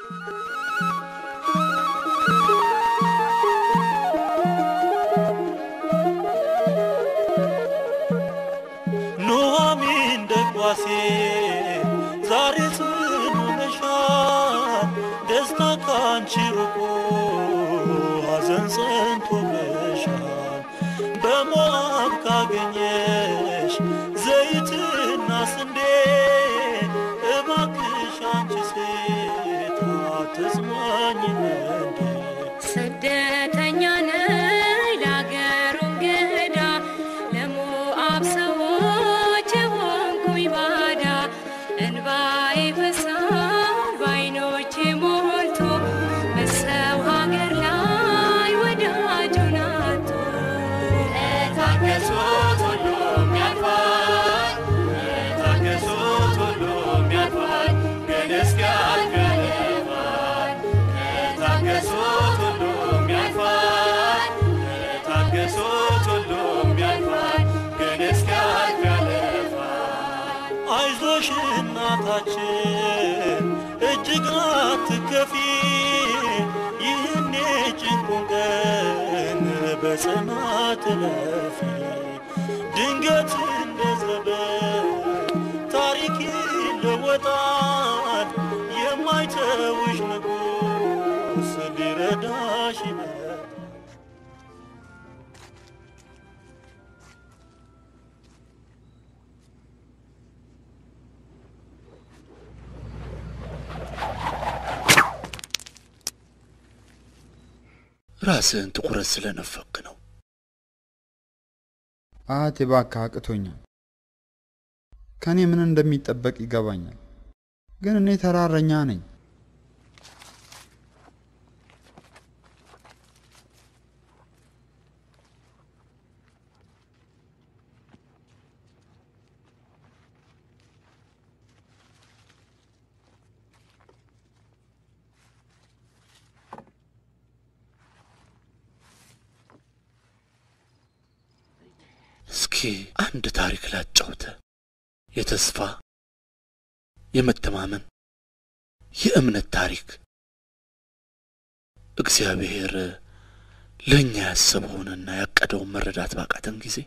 ኑሃሚን ደጓሴ ዛሬ ጽኑ ነሻል ደስታ ካንቺ ርቆ ሐዘን ጸንቶብሻል በሞዓብ ካገኘሽ ዘይትና ስንዴ እባክሽ አንቺ ሴት አትጽናኚም እንዴ ስደተኛ ነኝ ለአገሩ እንግዳ ለሞዓብ ሰዎች የሆንኩኝ ባዳ እንባዬ ፈሳል በዓይኖቼ ሞልቶ በሰው ሀገር ላይ ወዳጁን አጥቶ ታገሱት ሁሉም ያልፋል ታገሱት ሁሉም ያልፋል ግን እስኪያልፍ ያልፋል ታገሱት ሁሉም ያልፋል ታገሱት ሁሉም ያልፋል ግን እስኪያልፍ ያልፋል አይዞሽ እናታችን እጅግ አትከፊ ይህኔ ጭንቁን ቀን በጽናት እለፊ ድንገት እንደ ዘበት ታሪክ ይለወጣል የማይተውሽ ንጉሥ ሊረዳሽ ይመጣል ራስህን ትኩረት ስለነፈክ ነው እባክህ አቅቶኛል ከኔ ምን እንደሚጠበቅ ይገባኛል ግን እኔ ተራረኛ ነኝ እስኪ አንድ ታሪክ ላጫውተ የተስፋ የመተማመን የእምነት ታሪክ እግዚአብሔር ለኛ ያሰበውንና ያቀደውን መረዳት ባቃተን ጊዜ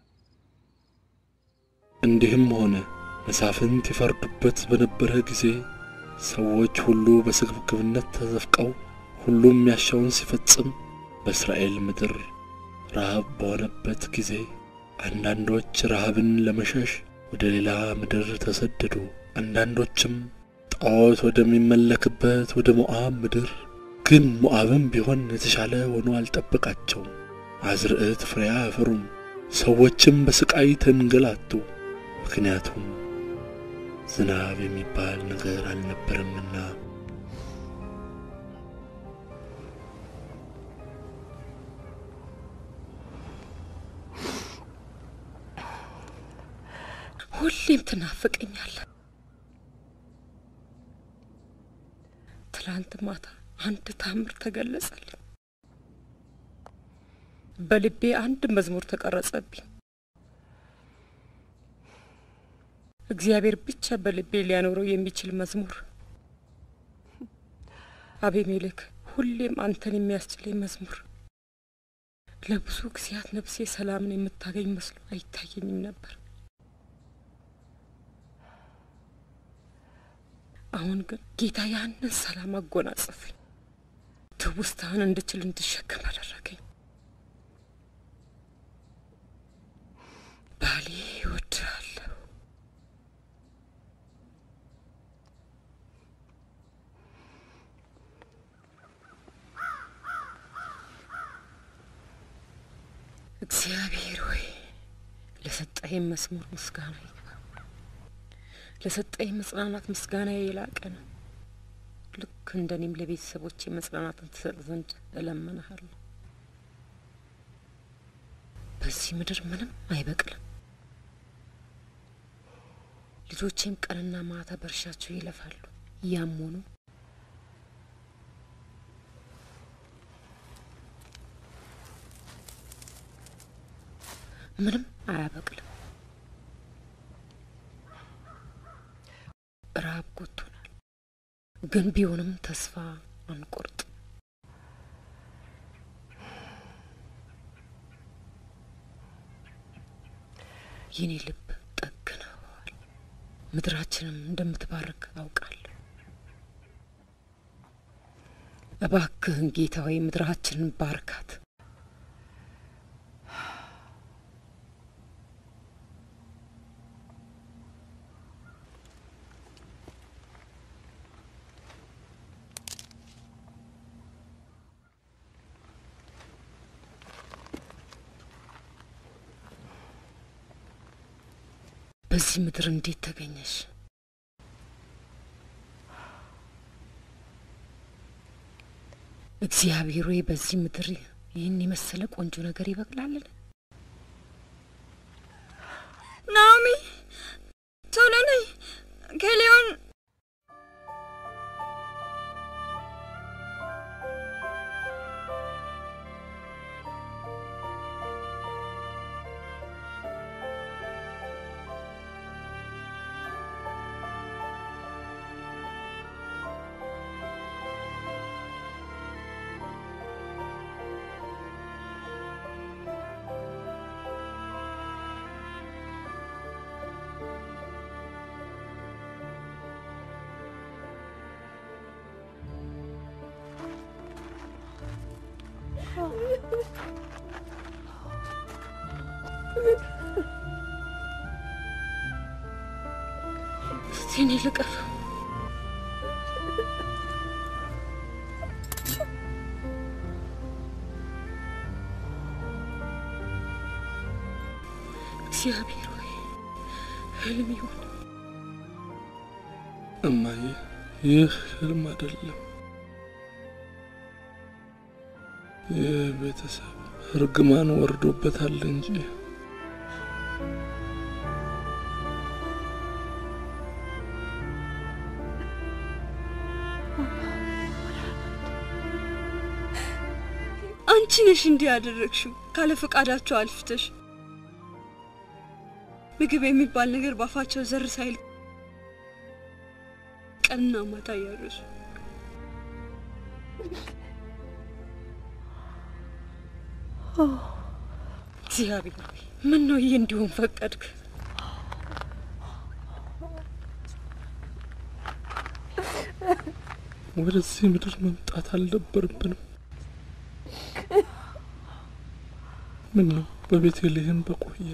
እንዲህም ሆነ መሳፍንት ይፈርዱበት በነበረ ጊዜ ሰዎች ሁሉ በስግብግብነት ተዘፍቀው ሁሉም ያሻውን ሲፈጽም በእስራኤል ምድር ረሃብ በሆነበት ጊዜ አንዳንዶች ረሃብን ለመሸሽ ወደ ሌላ ምድር ተሰደዱ አንዳንዶችም ጣዖት ወደሚመለክበት ወደ ሞዓብ ምድር ግን ሞዓብም ቢሆን የተሻለ ሆኖ አልጠበቃቸውም አዝርዕት ፍሬ አያፈሩም ሰዎችም በስቃይ ተንገላቱ ምክንያቱም ዝናብ የሚባል ነገር አልነበረምና ሁሌም ትናፍቀኛለህ ትላንት ማታ አንድ ታምር ተገለጸልኝ በልቤ አንድ መዝሙር ተቀረጸብኝ እግዚአብሔር ብቻ በልቤ ሊያኖረው የሚችል መዝሙር አቤሜሌክ ሁሌም አንተን የሚያስችለኝ መዝሙር ለብዙ ጊዜያት ነፍሴ ሰላምን የምታገኝ መስሎ አይታየኝም ነበር አሁን ግን ጌታ ያንን ሰላም አጎናጸፈኝ ትውስታን እንድችል እንድሸከም አደረገኝ ባሌ እወድሃለሁ እግዚአብሔር ሆይ ለሰጠኸኝ መዝሙር ምስጋና ለሰጠኝ መጽናናት ምስጋና የላቀ ነው ልክ እንደኔም ለቤተሰቦቼ መጽናናትን ትሰጥ ዘንድ እለምንሃለሁ በዚህ ምድር ምንም አይበቅልም ልጆቼም ቀንና ማታ በርሻቸው ይለፋሉ ያም ሆኖ ምንም አያበቅልም ረሃብ ጎቶናል ግን ቢሆንም ተስፋ አንቆርጥ። የኔ ልብ ጠግነዋል። ምድራችንም እንደምትባርክ አውቃለሁ። እባክህን ጌታ ሆይ ምድራችንን ባርካት። በዚህ ምድር እንዴት ተገኘሽ? እግዚአብሔር ሆይ በዚህ ምድር ይህን የመሰለ ቆንጆ ነገር ይበቅላልን? ናኦሚ ቶሎ ነይ ከሊዮን እኔ ልቀፍ እግዚአብሔር ሆይ ህልም ይሁን። እማዬ ይህ ህልም አይደለም። የቤተሰብ እርግማን ወርዶበታል እንጂ አንቺ ነሽ እንዲያደረግሽው ካለ ፈቃዳቸው አልፍተሽ ምግብ የሚባል ነገር ባፋቸው ዘር ሳይል ቀንና ማታ ያረሱ እግዚአብሔር ምን ነው ይሄ እንዲሆን ፈቀድክ? ወደዚህ ምድር መምጣት አልነበረብንም። ምን ነው በቤተልሔም በቆየ።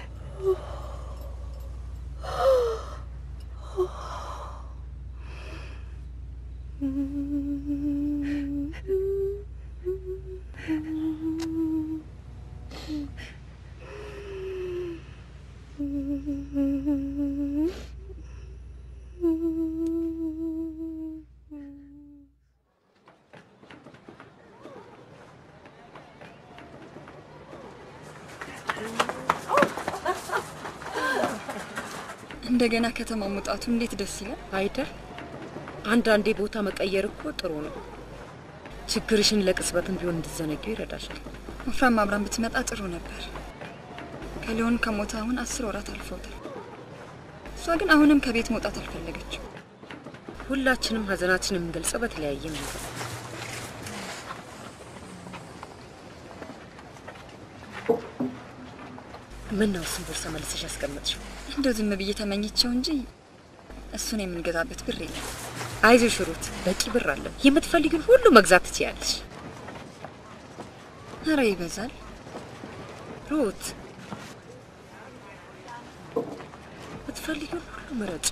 እንደገና ከተማ መውጣቱ እንዴት ደስ ይላል አይደል? አንዳንዴ ቦታ መቀየር እኮ ጥሩ ነው። ችግርሽን ለቅጽበትም ቢሆን እንድትዘነጊው ይረዳሻል። ወፍራም አብራም ብትመጣ ጥሩ ነበር። ከሊዮን ከሞተ አሁን 10 ወራት አልፈውታል። እሷ ግን አሁንም ከቤት መውጣት አልፈለገችም። ሁላችንም ሀዘናችንን የምንገልጸው በተለያየ መንገድ። ምን ነው እሱን ቦርሳ መልሰሽ ያስቀመጥሽው? እንደው ዝም ብዬ ተመኝቼው እንጂ እሱን የምንገዛበት ብር የለም። አይዞሽ ሩት፣ በቂ ብር አለ። የምትፈልጊውን ሁሉ መግዛት ትችያለሽ። ኧረ ይበዛል ሩት፣ የምትፈልጊውን ሁሉ ምረጭ።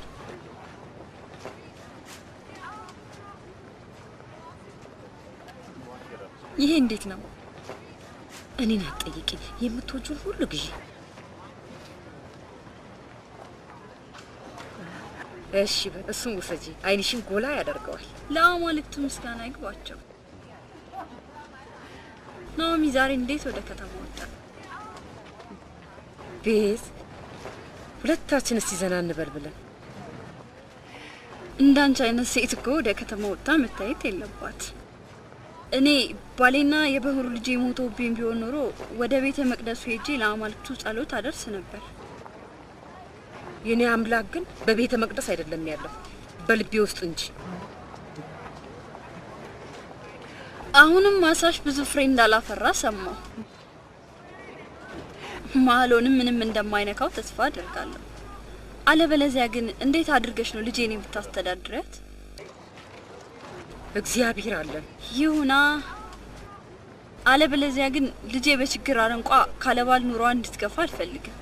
ይሄ እንዴት ነው? እኔን አትጠይቂኝ። የምትወጂውን ሁሉ ግዢ። እሺ በእሱን ውሰጂ። አይንሽን ጎላ ያደርገዋል። ለአማልክቱ ምስጋና ይግባቸው። ናኦሚ ዛሬ እንዴት ወደ ከተማ ወጣ? ቤዝ ሁለታችን እስቲ ዘና እንበል ብለን። እንዳንቺ አይነት ሴት እኮ ወደ ከተማ ወጣ መታየት የለባት። እኔ ባሌና የበሁር ልጅ ሞቶብኝ ቢሆን ኖሮ ወደ ቤተ መቅደሱ ሄጄ ለአማልክቱ ጸሎት አደርስ ነበር። የኔ አምላክ ግን በቤተ መቅደስ አይደለም ያለው፣ በልቤ ውስጥ እንጂ። አሁንም ማሳሽ ብዙ ፍሬ እንዳላፈራ ሰማሁ። ማሎንም ምንም እንደማይነካው ተስፋ አደርጋለሁ። አለበለዚያ ግን እንዴት አድርገሽ ነው ልጄን የምታስተዳድሪያት? እግዚአብሔር አለ ይሁና። አለበለዚያ ግን ልጄ በችግር አረንቋ ካለባል ኑሯ እንድትገፋ አልፈልግም።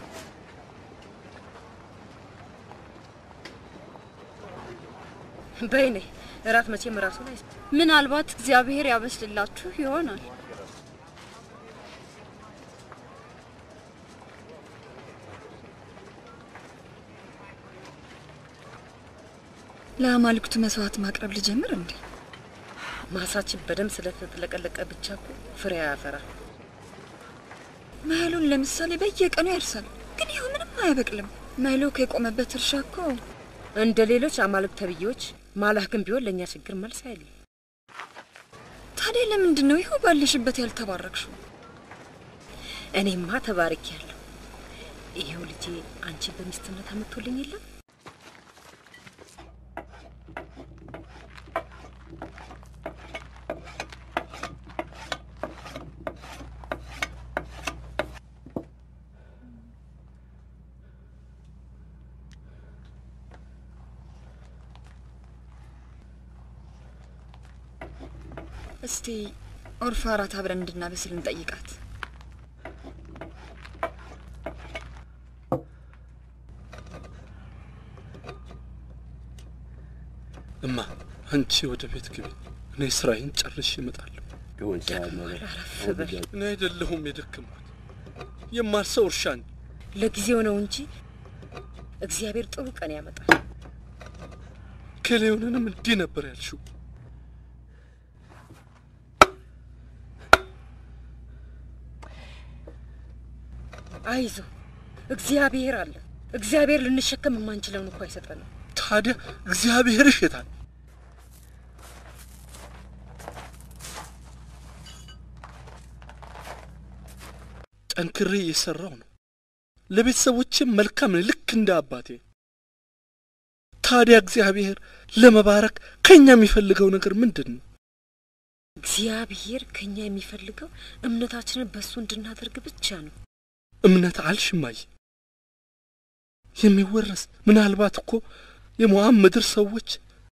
በይኔ እራት መቼም ራሱ ላይ ምናልባት እግዚአብሔር ያበስልላችሁ ይሆናል። ለአማልክቱ መስዋዕት ማቅረብ ልጀምር እንዴ? ማሳችን በደም ስለተጥለቀለቀ ብቻ እኮ ፍሬ ያፈራል። መህሉን ለምሳሌ በየቀኑ ያርሳል፣ ግን ይኸው ምንም አያበቅልም። መህሉ ከቆመበት እርሻ እኮ እንደ ሌሎች አማልክት ተብዬዎች ማላህ ግን ቢሆን ለኛ ችግር መልስ አይልም። ታዲያ ለምንድን ነው ይኸው ባለሽበት ያልተባረክሽው? እኔማ ተባርኬያለሁ። ይኸው ልጄ አንቺ በሚስትነት አመጥቶልኝ የለም? እስቲ ኦርፋ እራት አብረን እንድናበስል እንጠይቃት። እማ አንቺ ወደ ቤት ግቢ፣ እኔ ስራዬን ጨርሼ እመጣለሁ። እኔ አይደለሁም የደከምኩት፣ የማርሰው እርሻ ነው። ለጊዜው ነው እንጂ እግዚአብሔር ጥሩ ቀን ያመጣል። ከሌውንንም እንዲህ ነበር ያልሽው። አይዞ እግዚአብሔር አለ። እግዚአብሔር ልንሸከም የማንችለውን እንኳን አይሰጠንም። ታዲያ እግዚአብሔር ይሽታል። ጠንክሬ እየሰራው ነው። ለቤተሰቦቼም መልካም ነኝ፣ ልክ እንደ አባቴ። ታዲያ እግዚአብሔር ለመባረክ ከኛ የሚፈልገው ነገር ምንድነው? እግዚአብሔር ከኛ የሚፈልገው እምነታችንን በሱ እንድናደርግ ብቻ ነው። እምነት አልሽማይ የሚወረስ ምናልባት እኮ የሞዓብ ምድር ሰዎች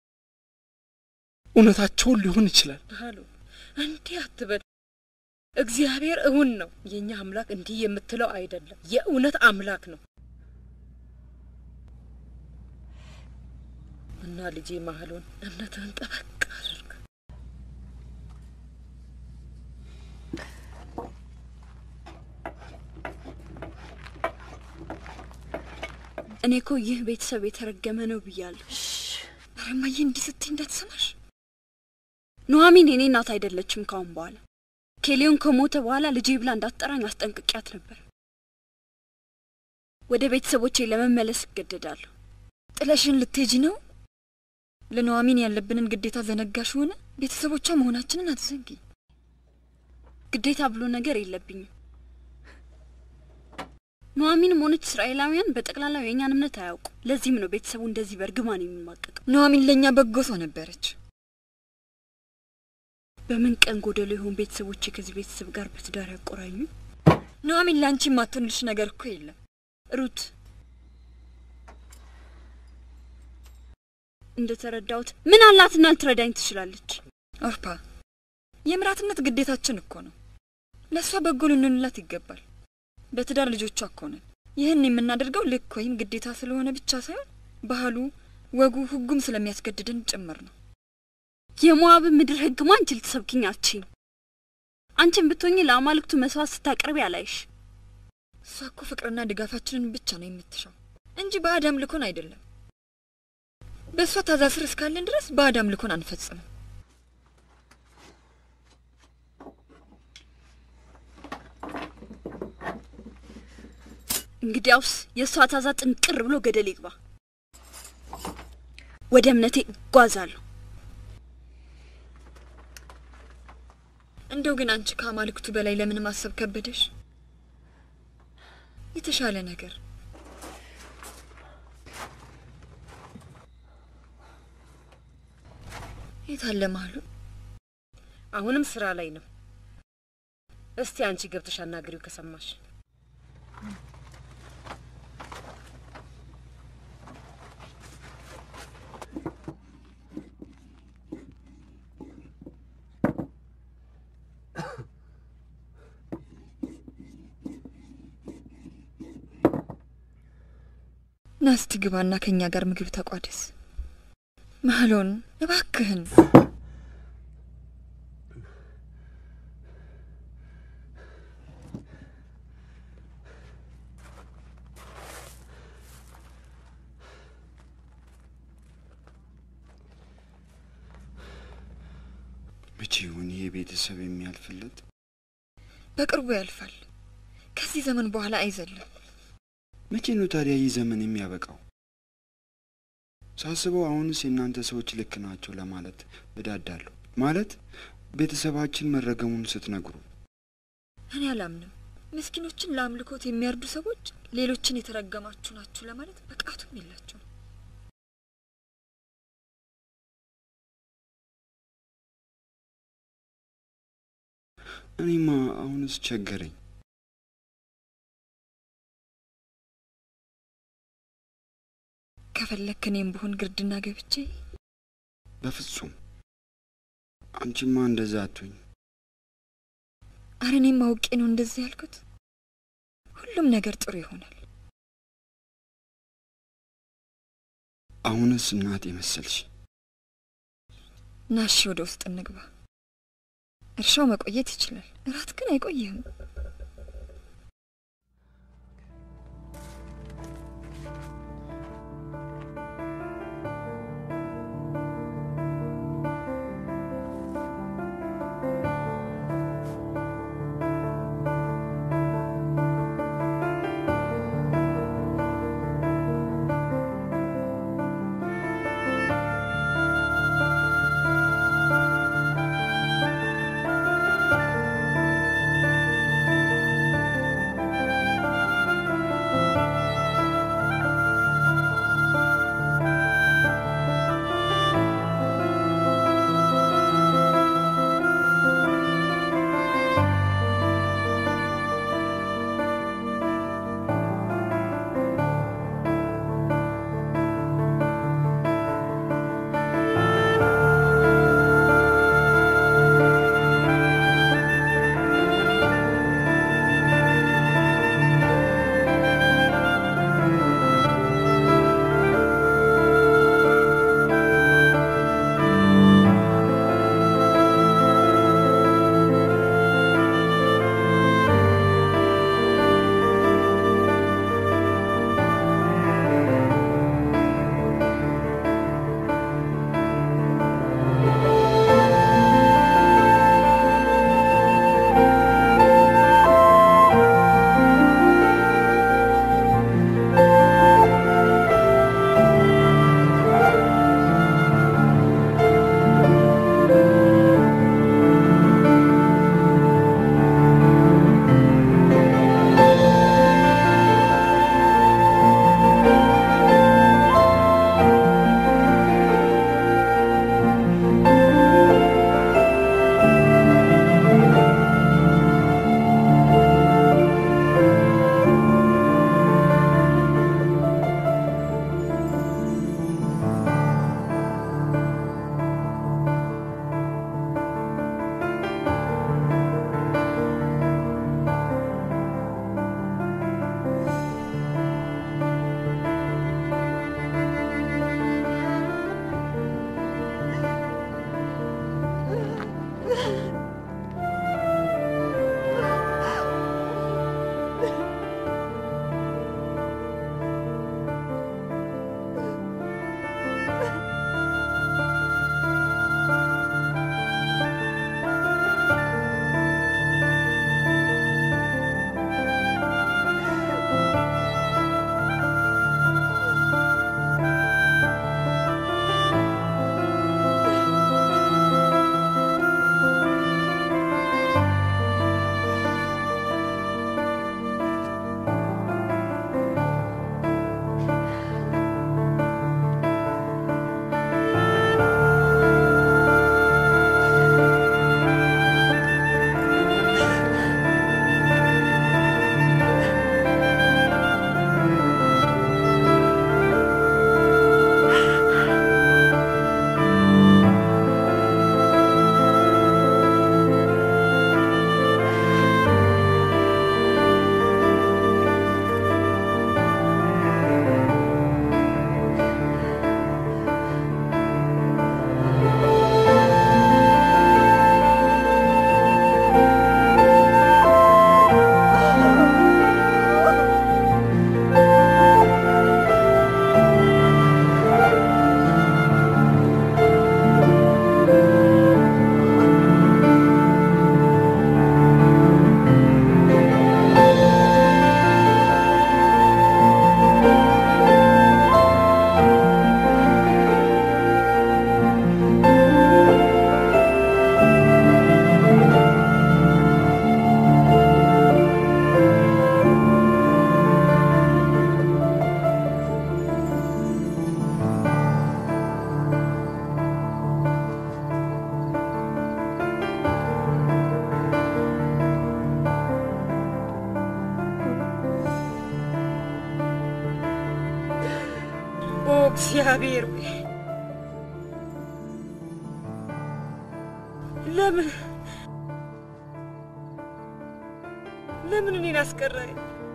እውነታቸውን ሊሆን ይችላል። አሉ እንዲህ አትበል። እግዚአብሔር እውን ነው። የኛ አምላክ እንዲህ የምትለው አይደለም፣ የእውነት አምላክ ነው። እና ልጄ ማህሎን እምነትህን ጠበቅ አድርግ። እኔ እኮ ይህ ቤተሰብ የተረገመ ነው ብያለሁ። አረማዬ እንዲህ ስትይ እንዳትሰማሽ። ኑሐሚን የኔ እናት አይደለችም ካሁን በኋላ። ኬሊዮን ከሞተ በኋላ ልጄ ብላ እንዳትጠራኝ አስጠንቅቂያት ነበር። ወደ ቤተሰቦቼ ለመመለስ እገደዳለሁ። ጥለሽን ልትሄጂ ነው? ለኑሐሚን ያለብንን ግዴታ ዘነጋሽ ሆነ? ቤተሰቦቿ መሆናችንን አትዘንጊ። ግዴታ ብሎ ነገር የለብኝም። ኑሐሚንም ሆነች እስራኤላውያን በጠቅላላው የኛን እምነት አያውቁ። ለዚህም ነው ቤተሰቡ እንደዚህ በርግማን የሚማቀቀው። ኑሐሚን ለኛ በጎ ሰው ነበረች። በምን ቀን ጎደሎ ይሆን ቤተሰቦቼ ከዚህ ቤተሰብ ጋር በትዳር ያቆራኙ? ኑሐሚን ላንቺ ማትሆንልሽ ነገር እኮ የለም። ሩት እንደተረዳሁት ምን አላትና ልትረዳኝ ትችላለች? ኦርፓ የምራትነት ግዴታችን እኮ ነው። ለሷ በጎ ልንሆንላት ይገባል። በትዳር ልጆቿ እኮ ነን። ይህን የምናደርገው ልክ ወይም ግዴታ ስለሆነ ብቻ ሳይሆን ባህሉ፣ ወጉ፣ ህጉም ስለሚያስገድደን ጭምር ነው። የሞዓብ ምድር ህግ ማንቺ ልትሰብኪኝ አትችይም። አንቺም ብትሆኚ ለአማልክቱ መስዋዕት ስታቀርቢ አላይሽ። እሷ እኮ ፍቅርና ድጋፋችንን ብቻ ነው የምትሻው እንጂ ባዕድ አምልኮን አይደለም። በእሷ ትእዛዝ ስር እስካለን ድረስ ባዕድ አምልኮን አንፈጽምም። እንግዲያውስ የእሷ ትእዛዝ ጥንቅር ብሎ ገደል ይግባ። ወደ እምነቴ እጓዛለሁ። እንደው ግን አንቺ ከአማልክቱ በላይ ለምን ማሰብ ከበደሽ? የተሻለ ነገር የታለ ማህሉ? አሁንም ስራ ላይ ነው። እስቲ አንቺ ገብተሽ አናግሪው ከሰማሽ። ናስቲ ግባና ከኛ ጋር ምግብ ተቋደስ። ማህሎን እባክህን። መቼውን የቤተሰብ የሚያልፍለት በቅርቡ ያልፋል። ከዚህ ዘመን በኋላ አይዘልም። መቼ ነው ታዲያ ይህ ዘመን የሚያበቃው? ሳስበው አሁንስ የእናንተ ሰዎች ልክ ናቸው ለማለት እዳዳለሁ። ማለት ቤተሰባችን መረገሙን ስትነግሩ እኔ አላምንም። ምስኪኖችን ለአምልኮት የሚያርዱ ሰዎች ሌሎችን የተረገማችሁ ናችሁ ለማለት በቃቱም የላቸውም። እኔማ አሁንስ ቸገረኝ። ከፈለክ እኔም ብሆን ግርድና ገብቼ። በፍጹም አንቺማ እንደዛ አትሁኝ። አረኔም አውቄ ነው እንደዚህ ያልኩት። ሁሉም ነገር ጥሩ ይሆናል። አሁንስ እናቴ መሰልሽ። ናሽ ወደ ውስጥ እንግባ። እርሻው መቆየት ይችላል፣ እራት ግን አይቆይም። እግዚአብሔር ለምን እኔን አስቀረኝ?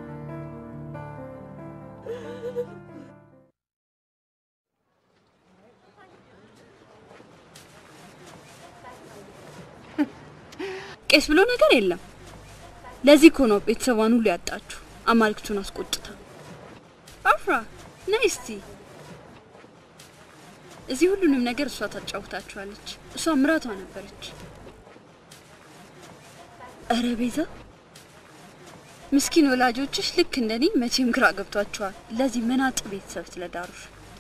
ቄስ ብሎ ነገር የለም። ለዚህ እኮ ነው ቤተሰቧን ሁሉ ያጣችሁ። አማልክቱን አስቆጥታ አፍራ ነስቲ እዚህ ሁሉንም ነገር እሷ ታጫውታችኋለች። እሷ ምራቷ ነበረች። አረ ቤዛ ምስኪን ወላጆችሽ ልክ እንደኔ መቼም ግራ ገብቷቸዋል። ለዚህ መናጥ ቤተሰብ ስለዳሩሽ።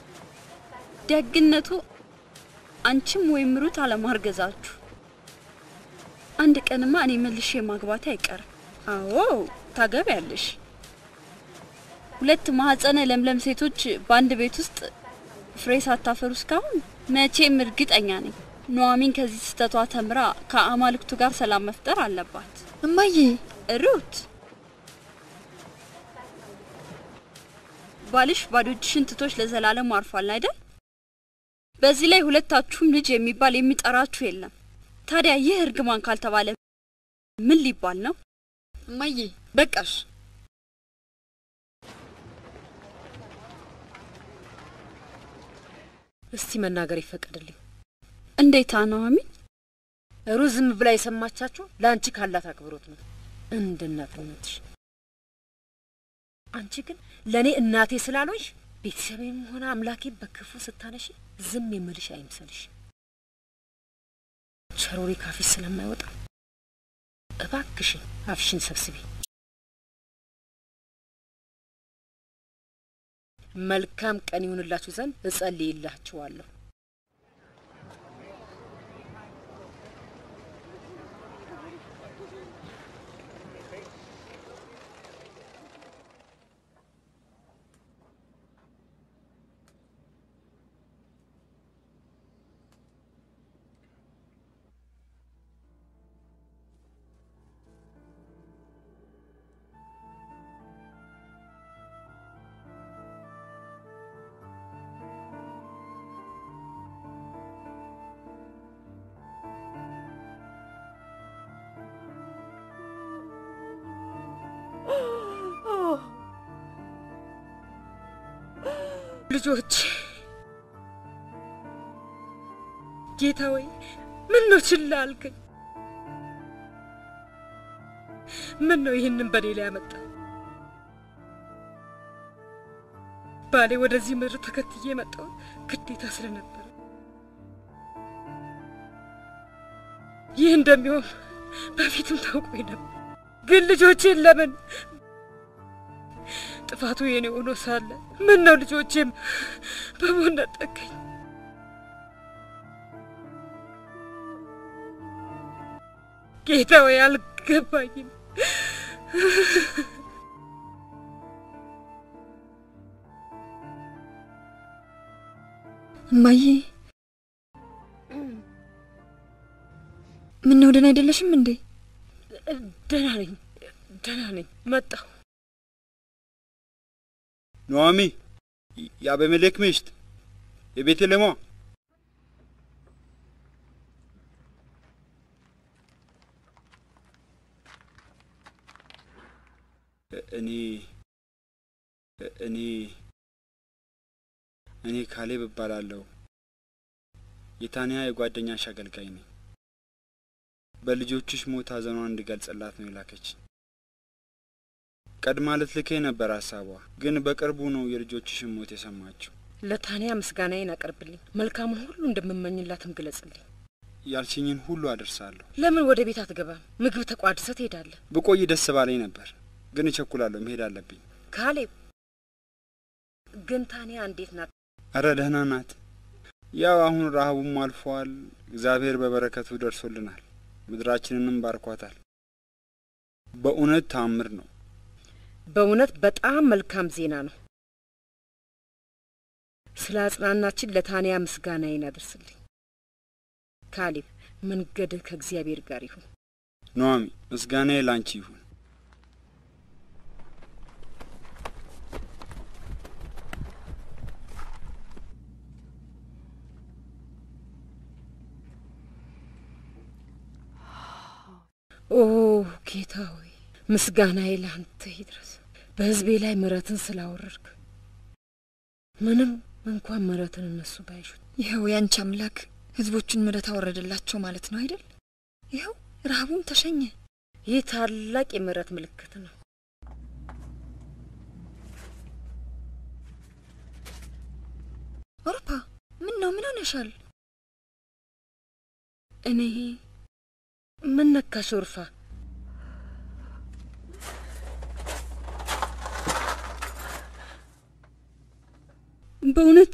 ደግነቱ አንቺም ወይ ምሩት አለማርገዛችሁ። አንድ ቀንማ እኔ መልሼ ማግባቴ አይቀርም። አዎ ታገቢያለሽ። ሁለት ማህፀነ ለምለም ሴቶች በአንድ ቤት ውስጥ ፍሬ ሳታፈሩ እስካሁን መቼም እርግጠኛ ነኝ ኑሐሚን ከዚህ ስተቷ ተምራ ከአማልክቱ ጋር ሰላም መፍጠር አለባት። እማዬ ሩት ባልሽ ባዶ እጅሽን ትቶሽ ለዘላለም አርፏል አይደል? በዚህ ላይ ሁለታችሁም ልጅ የሚባል የሚጠራችሁ የለም። ታዲያ ይህ እርግማን ካልተባለ ምን ሊባል ነው? እማዬ በቃሽ። እስቲ መናገር ይፈቀድልኝ። እንዴት ኑሐሚን? ሩዝም ብላ የሰማቻችሁ ላንቺ ካላት አክብሮት ነው እንደ እናትነትሽ። አንቺ ግን ለኔ እናቴ ስላልሆንሽ ቤተሰቤም ሆነ አምላኬ በክፉ ስታነሺ ዝም የምልሽ አይምሰልሽ። ቸሮሪ ካፊስ ስለማይወጣ እባክሽን አፍሽን ሰብስቢ። መልካም ቀን ይሁንላችሁ ዘንድ እጸልይላችኋለሁ። ልጆች ጌታ ወይ ምን ነው ችላ አልከኝ? ምን ነው ይሄንን በኔ ላይ ያመጣ? ባሌ ወደዚህ ምድር ተከትዬ መጣው ግዴታ ስለነበር ይህ እንደሚሆን በፊትም ታውቆኝ ነበር። ግን ልጆቼን ለምን ጥፋቱ የኔ ሆኖ ሳለ ምን ነው ልጆቼም በሞት ነጠቀኝ? ጌታ ወይ አልገባኝም። እማዬ ምን ነው ደህና አይደለሽም እንዴ? ደህና ነኝ መጣሁ። ኑሐሚ የአቤሜሌክ ሚስት የቤተልሔሟ እኔ ካሌብ እባላለሁ። የታንያ የጓደኛሽ አገልጋይ ነኝ። በልጆችሽ ሞት ሐዘኗን እንድገልጽላት ነው የላከች። ቀድማ ልትልከኝ ነበር ሐሳቧ፣ ግን በቅርቡ ነው የልጆችሽን ሞት የሰማችው። ለታንያ ምስጋናዬን አቀርብልኝ፣ መልካሙን ሁሉ እንደምመኝላትም ግለጽልኝ። ያልሽኝን ሁሉ አደርሳለሁ። ለምን ወደ ቤት አትገባም? ምግብ ተቋድሰህ ትሄዳለህ። ብቆይ ደስ ባለኝ ነበር፣ ግን እቸኩላለሁ፣ መሄድ አለብኝ። ካሌብ ግን ታንያ እንዴት ናት? አረ ደህና ናት። ያው አሁን ረሃቡም አልፏል። እግዚአብሔር በበረከቱ ደርሶልናል፣ ምድራችንንም ባርኳታል። በእውነት ታምር ነው። በእውነት በጣም መልካም ዜና ነው። ስለ አጽናናችን ለታንያ ምስጋናዬን አድርስልኝ። ካሌብ መንገድህ ከእግዚአብሔር ጋር ይሁን። ኑሐሚ ምስጋናዬ ላንቺ ይሁን። ኦ ጌታ ሆይ ምስጋናዬ ላንተ ይድረስ። በሕዝቤ ላይ ምሕረትን ስላወረድክ ምንም እንኳን ምሕረትን እነሱ ባይሹት ይኸው ያንቺ አምላክ ሕዝቦቹን ምሕረት አወረደላቸው ማለት ነው አይደል? ይኸው ረሃቡም ተሸኘ። ይህ ታላቅ የምሕረት ምልክት ነው። ኦርፓ ምን ነው? ምን ሆነሻል? እኔ ምን ነካሽ ኦርፋ? በእውነት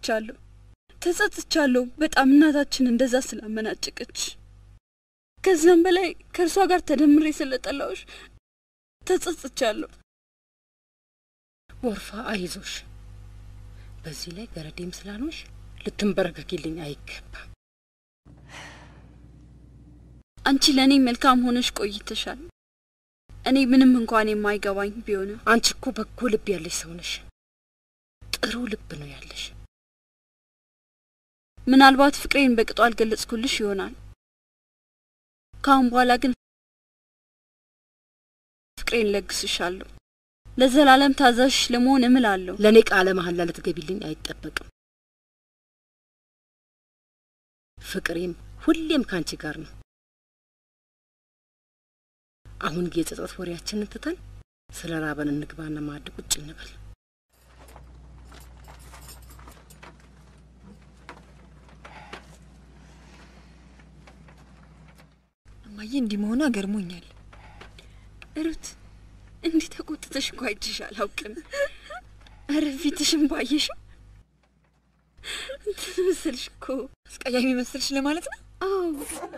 ተጸጽቻለሁ በጣም እናታችን እንደዛ ስላመናጨቀች። ከዛም በላይ ከእርሷ ጋር ተደምሬ ስለጠላሁሽ ተጸጽቻለሁ። ኦርፋ አይዞሽ። በዚህ ላይ ገረዴም ስላልሆንሽ ልትንበረከኪልኝ አይገባም። አንቺ ለኔ መልካም ሆነሽ ቆይተሻል። እኔ ምንም እንኳን የማይገባኝ ቢሆንም አንቺ እኮ በጎ ልብ ያለሽ ሰው ነሽ። ጥሩ ልብ ነው ያለሽ። ምናልባት ፍቅሬን በቅጡ አልገለጽኩልሽ ይሆናል። ካሁን በኋላ ግን ፍቅሬን ለግስሻለሁ። ለዘላለም ታዛዥ ለመሆን እምላለሁ። ለኔ ቃለ መሐላ ልትገቢልኝ አይጠበቅም። ፍቅሬም ሁሌም ካንቺ ጋር ነው። አሁን የጸጸት ወሬያችንን ትተን ስለ ራበን እንግባና ማዕድ ቁጭ እንበል። እማዬ እንዲህ መሆኗ ገርሞኛል። ሩት እንዲህ ተቆጥተሽ እንኳ አይቼሽ አላውቅም። ኧረ ፊትሽን ባየሽው እንትን መሰልሽ እኮ። አስቀያሚ መሰልሽ ለማለት ነው? አዎ።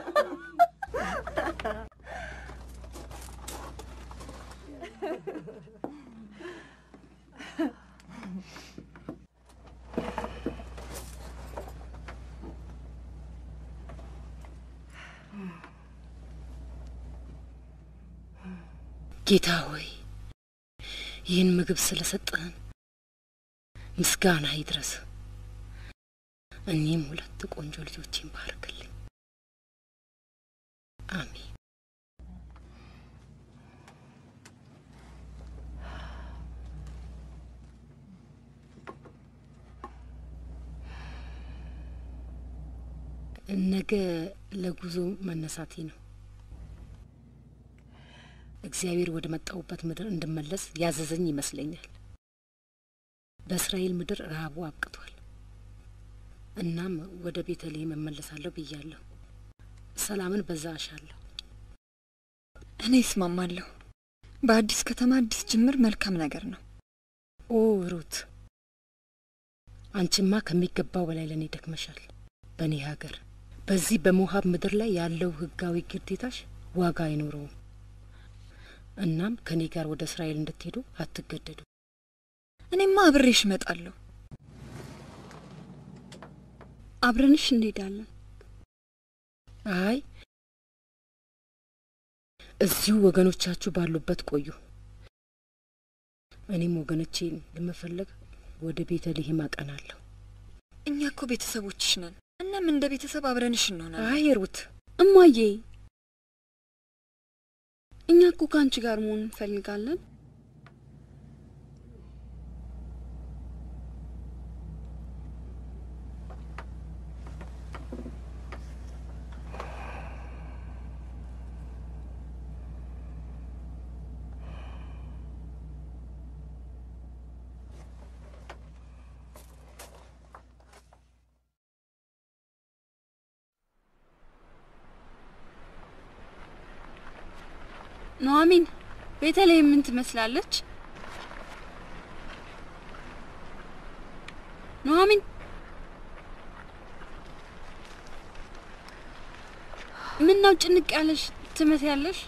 ጌታ ሆይ ይህን ምግብ ስለሰጠን ምስጋና ይድረስ። እኔም ሁለት ቆንጆ ልጆችን ባርክልኝ። አሜን። ነገ ለጉዞ መነሳቴ ነው። እግዚአብሔር ወደ መጣሁበት ምድር እንድመለስ ያዘዘኝ ይመስለኛል። በእስራኤል ምድር ረሃቡ አብቅቷል። እናም ወደ ቤተልሔም እመለሳለሁ ብያለሁ። ሰላምን በዛ አሻለሁ። እኔ እስማማለሁ። በአዲስ ከተማ አዲስ ጅምር መልካም ነገር ነው። ኦ ሩት፣ አንቺማ ከሚገባው በላይ ለኔ ደክመሻል። በኔ ሀገር በዚህ በሞሃብ ምድር ላይ ያለው ህጋዊ ግዴታሽ ዋጋ አይኖረውም። እናም ከኔ ጋር ወደ እስራኤል እንድትሄዱ አትገደዱ። እኔማ አብሬሽ እመጣለሁ። አብረንሽ እንሄዳለን። አይ እዚሁ ወገኖቻችሁ ባሉበት ቆዩ። እኔም ወገኖቼን ለመፈለግ ወደ ቤተልሔም አቀናለሁ። እኛ እኮ ቤተሰቦችሽ ነን። እናም እንደ ቤተሰብ አብረንሽ እንሆናለን። አይ ሩት፣ እማዬ እኛ እኮ ካንቺ ጋር መሆን እንፈልጋለን። ኑሐሚን ቤተልሔም ምን ትመስላለች? ኑሐሚን ምን ነው ጭንቅ ያለሽ ትመስያለሽ?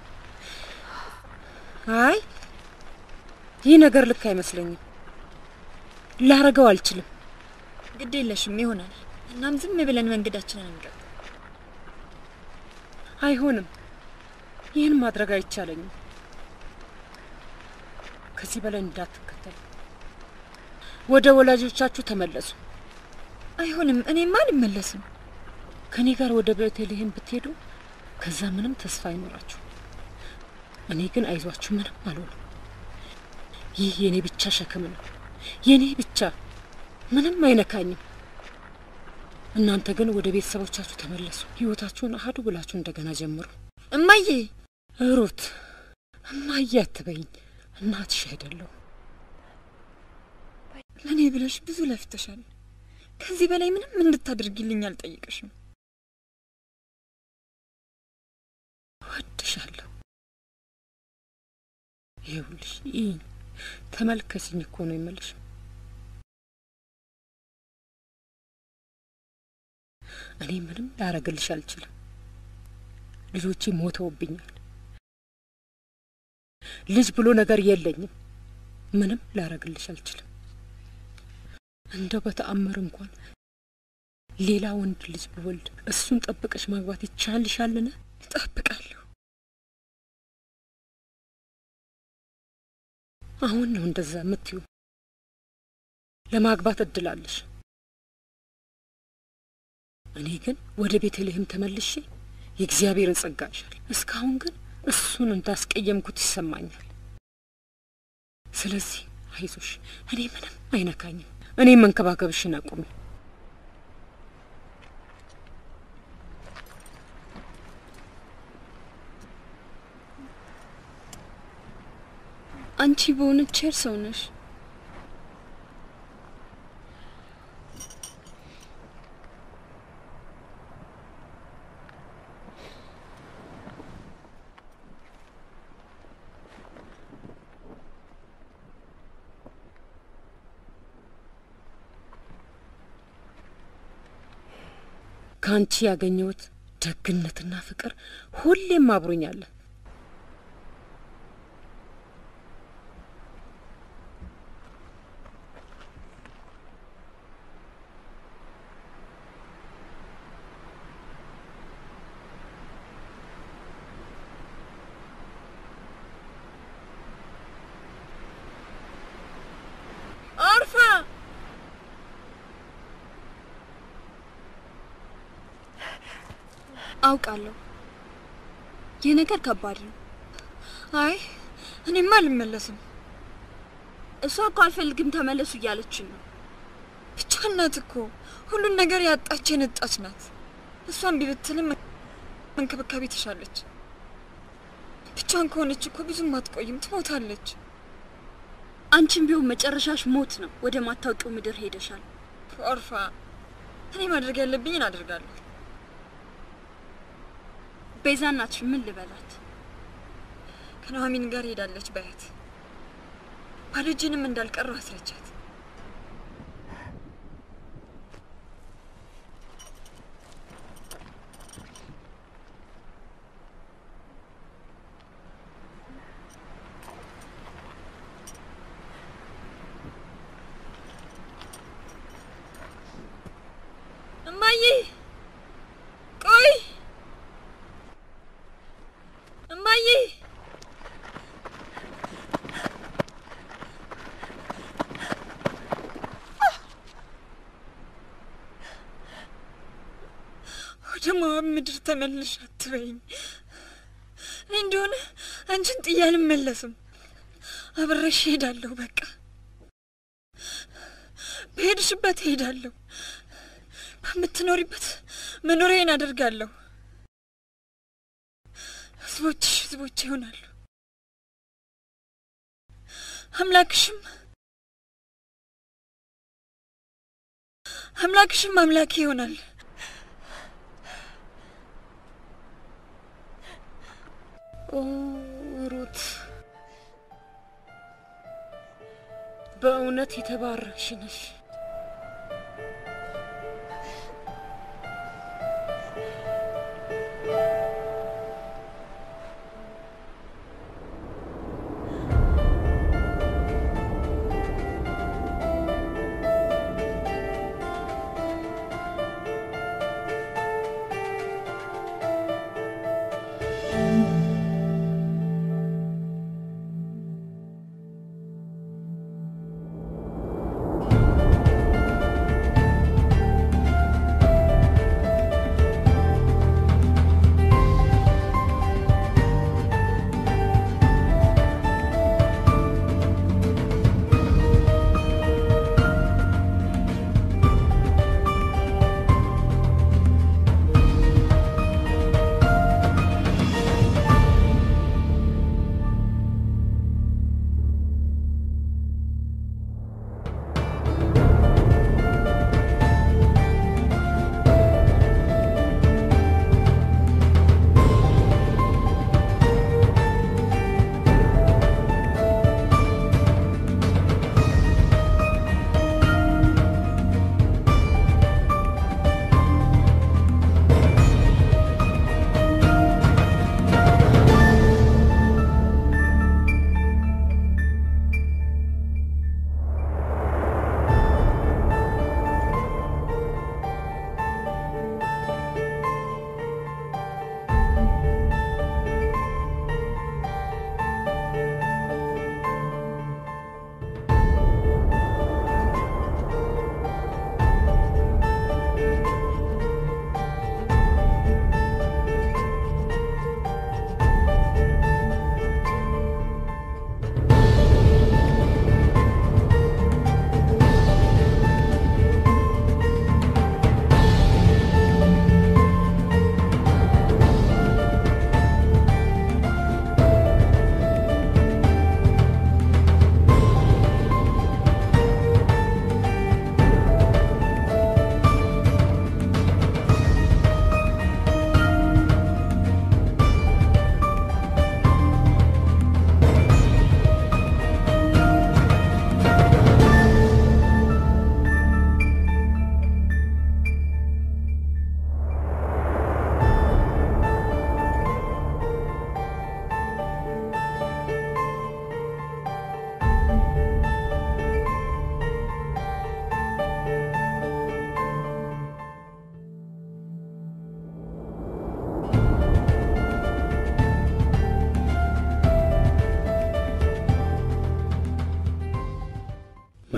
አይ ይህ ነገር ልክ አይመስለኝም። ላረገው አልችልም። ግድ የለሽም ይሆናል። እናም ዝም ብለን መንገዳችንን እንቀጥል። አይሆንም። ይህን ማድረግ አይቻለኝም። ከዚህ በላይ እንዳትከተሉ። ወደ ወላጆቻችሁ ተመለሱ። አይሆንም። እኔማ አልመለስም። ከኔ ጋር ወደ ቤተልሔም ብትሄዱ ከዛ ምንም ተስፋ አይኖራችሁ። እኔ ግን አይዟችሁ ምንም አልሆንም። ይህ የኔ ብቻ ሸክም ነው፣ የኔ ብቻ፣ ምንም አይነካኝም። እናንተ ግን ወደ ቤተሰቦቻችሁ ተመለሱ። ህይወታችሁን አሃዱ ብላችሁ እንደገና ጀምሩ። እማዬ ሩት፣ እማዬ አትበይኝ፣ እናትሽ አይደለሁ። ለኔ ብለሽ ብዙ ለፍተሻል። ከዚህ በላይ ምንም እንድታደርጊልኝ አልጠይቅሽም። ወድሻለሁ። ይኸውልሽ ተመልከችኝ እኮ ነው የምልሽ። እኔ ምንም ላረግልሽ አልችልም። ልጆቼ ሞተውብኛል። ልጅ ብሎ ነገር የለኝም። ምንም ላረግልሽ አልችልም። እንደው በተአምር እንኳን ሌላ ወንድ ልጅ ብወልድ እሱን ጠብቀሽ ማግባት ይቻልሻልን? እጠብቃለሁ። አሁን ነው እንደዛ የምትዩ? ለማግባት እድላለሽ። እኔ ግን ወደ ቤተልሔም ተመልሼ የእግዚአብሔርን ጸጋ ይሻል። እስካሁን ግን እሱን እንዳስቀየምኩት ይሰማኛል። ስለዚህ አይዞሽ፣ እኔ ምንም አይነካኝም። እኔ መንከባከብሽን አቁሚ። አንቺ በእውነት ቸር ሰው ነሽ። ካንቺ ያገኘሁት ደግነትና ፍቅር ሁሌም አብሮኛል። አርፋ አውቃለሁ። ይህ ነገር ከባድ ነው። አይ እኔማ አልመለስም። እሷ እኮ አልፈልግም ተመለሱ እያለችን ነው። ብቻ እናት እኮ ሁሉን ነገር ያጣች የነጣች ናት። እሷን ቢብትልም መንከባከብ ትሻለች። ብቻን ከሆነች እኮ ብዙም አትቆይም፣ ትሞታለች። አንቺም ቢሆን መጨረሻሽ ሞት ነው። ወደ ማታውቂው ምድር ሄደሻል። አርፋ እኔ ማድረግ ያለብኝን አደርጋለሁ። ቤዛ እናትሽ ምን ልበላት? ከኑሐሚን ጋር ሄዳለች በያት። ባልጅንም እንዳልቀረው አስረጃት። እማዬ ቆይ፣ እማዬ ወደ ሞዓብ ምድር ተመልሽ አትበይኝ። እኔ እንደሆነ አንቺን ጥዬ አልመለስም። አብሬሽ ሄዳለሁ። በቃ በሄድሽበት ሄዳለሁ። በምትኖሪበት መኖሪያን አደርጋለሁ። ህዝቦችሽ ህዝቦቼ ይሆናሉ። አምላክሽም አምላኬ ይሆናል። ኦ ሩት፣ በእውነት የተባረክሽ ነሽ።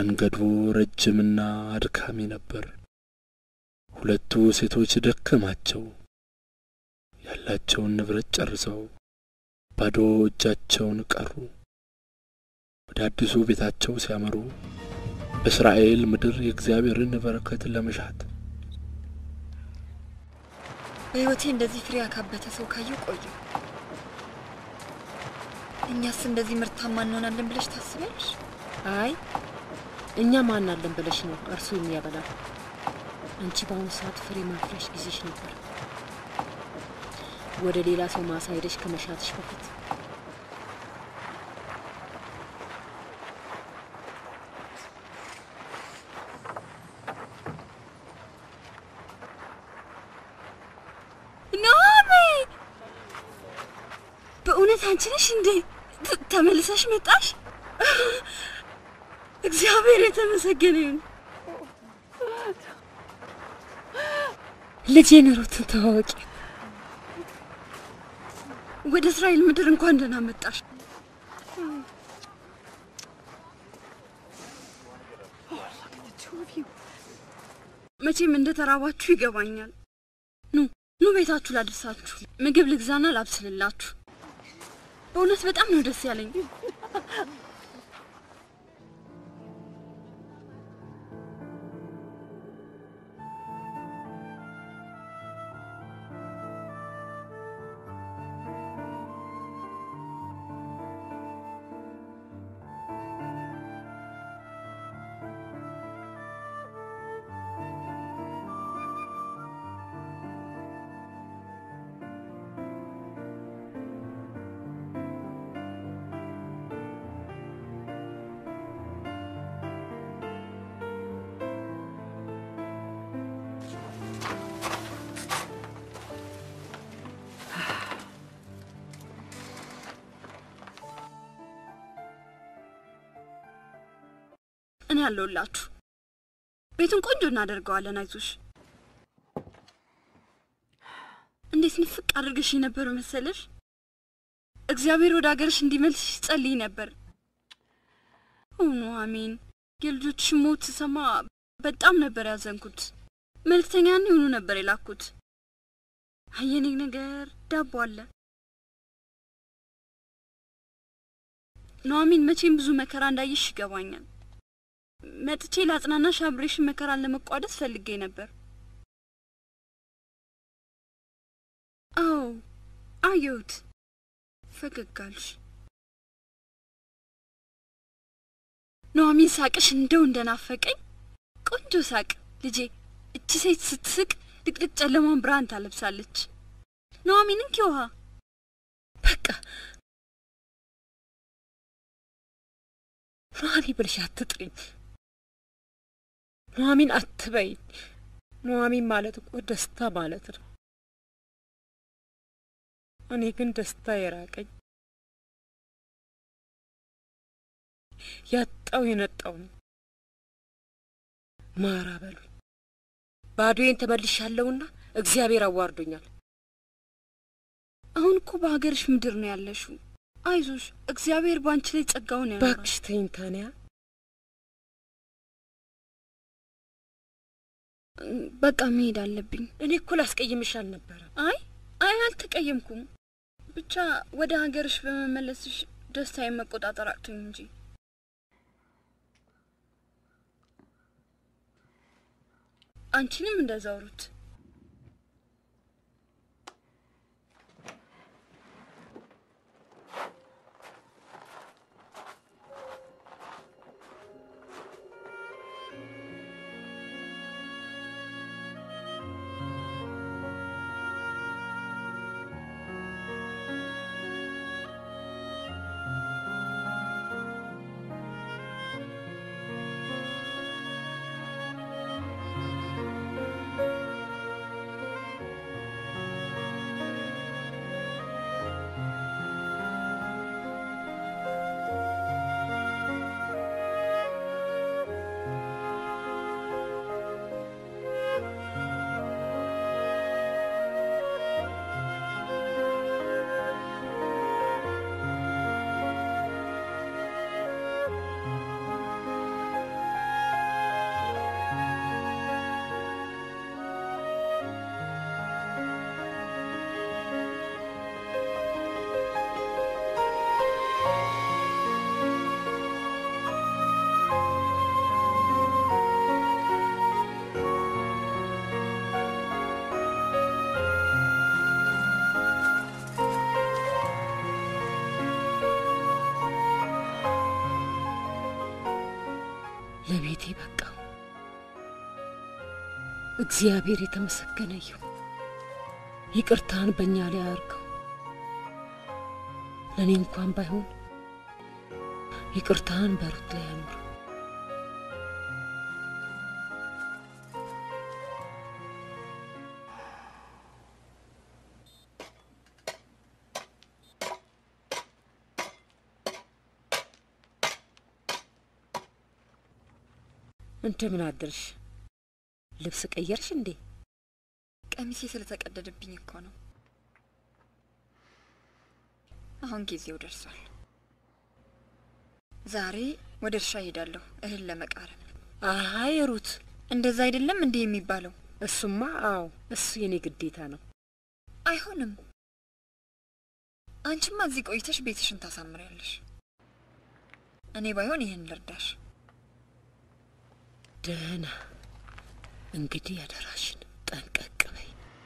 መንገዱ ረጅምና አድካሚ ነበር። ሁለቱ ሴቶች ደከማቸው። ያላቸውን ንብረት ጨርሰው ባዶ እጃቸውን ቀሩ። ወደ አዲሱ ቤታቸው ሲያመሩ በእስራኤል ምድር የእግዚአብሔርን በረከት ለመሻት በህይወቴ እንደዚህ ፍሬ ያካበተ ሰው ካየው ቆየው። እኛስ እንደዚህ ምርታማ እንሆናለን ብለሽ ታስቢያለሽ? አይ እኛ ማን አለን ብለሽ ነው እርሱ የሚያበላል። አንቺ በአሁኑ ሰዓት ፍሬ ማፍረሽ ጊዜሽ ነበር። ወደ ሌላ ሰው ማሳ ሄደሽ ከመሻትሽ በፊት በእውነት አንቺ ነሽ እንዴ? ተመልሰሽ መጣሽ? እግዚአብሔር የተመሰገነ ይሁን። ልጄን ሩትን ተዋወቂ። ወደ እስራኤል ምድር እንኳን ደህና መጣሽ። መቼም እንደተራባችሁ ይገባኛል። ኑ ቤታችሁ ላድርሳችሁ። ምግብ ልግዛና ላብስልላችሁ። በእውነት በጣም ነው ደስ ያለኝ። እኔ ያለውላችሁ ቤቱን ቆንጆ እናደርገዋለን። አይዞሽ። እንዴት ንፍቅ አድርገሽ ነበር መሰለሽ? እግዚአብሔር ወደ ሀገርሽ እንዲመልስሽ ጸልይ ነበር። አሜን። የልጆችሽ ሞት ስሰማ በጣም ነበር ያዘንኩት። መልእክተኛን ይሁኑ ነበር የላኩት። አየኔ ነገር ዳቦ አለ። ኑሐሚን መቼም ብዙ መከራ እንዳይሽ ይገባኛል። መጥቼ ላጽናናሽ አብሬሽ መከራን ለመቋደስ ፈልጌ ነበር። አዎ አየሁት። ፈገግታሽ ኑሐሚን ሳቅሽ እንደው እንደናፈቀኝ ቆንጆ ሳቅ ልጄ። እቺ ሴት ስትስቅ ድቅድቅ ጨለማን ብርሃን ታለብሳለች። ኑሐሚን እንኪ ውሃ። በቃ ኑሐሚን ብለሽ አትጥሪኝ። ኑሐሚን አትበይ። ኑሐሚን ማለት እኮ ደስታ ማለት ነው። እኔ ግን ደስታ የራቀኝ ያጣው የነጣው ነው። ማራ በሉኝ። ባዶዬን ተመልሻለሁና እግዚአብሔር አዋርዶኛል። አሁን እኮ በሀገርሽ ምድር ነው ያለሽው። አይዞሽ፣ እግዚአብሔር ባንቺ ላይ ጸጋውን ያኖራል። ባክሽ ተይኝ ታንያ። በቃ መሄድ አለብኝ። እኔ እኮ ላስቀይምሽ አልነበረም። አይ አልተቀየምኩም። ብቻ ወደ ሀገርሽ በመመለስሽ ደስታዬን መቆጣጠር አቅቶኝ እንጂ። አንቺንም እንደዛው ሩት። ለቤቴ በቃው። እግዚአብሔር የተመሰገነ ይሁን። ይቅርታን በእኛ ላይ አድርገው። ለኔ እንኳን ባይሆን ይቅርታን በሩት ላይ አኑር። እንደምን አደርሽ? ልብስ ቀየርሽ እንዴ? ቀሚሴ ስለተቀደደብኝ እኮ ነው። አሁን ጊዜው ደርሷል። ዛሬ ወደ እርሻ ሄዳለሁ እህል ለመቃረም። አይ ሩት፣ እንደዛ አይደለም እንዴ የሚባለው? እሱማ አዎ፣ እሱ የኔ ግዴታ ነው። አይሆንም። አንቺማ እዚህ ቆይተሽ ቤትሽን ታሳምሪያለሽ። እኔ ባይሆን ይሄን ልርዳሽ። ደህና። እንግዲህ አደራሽን ጠንቀቅ በይ።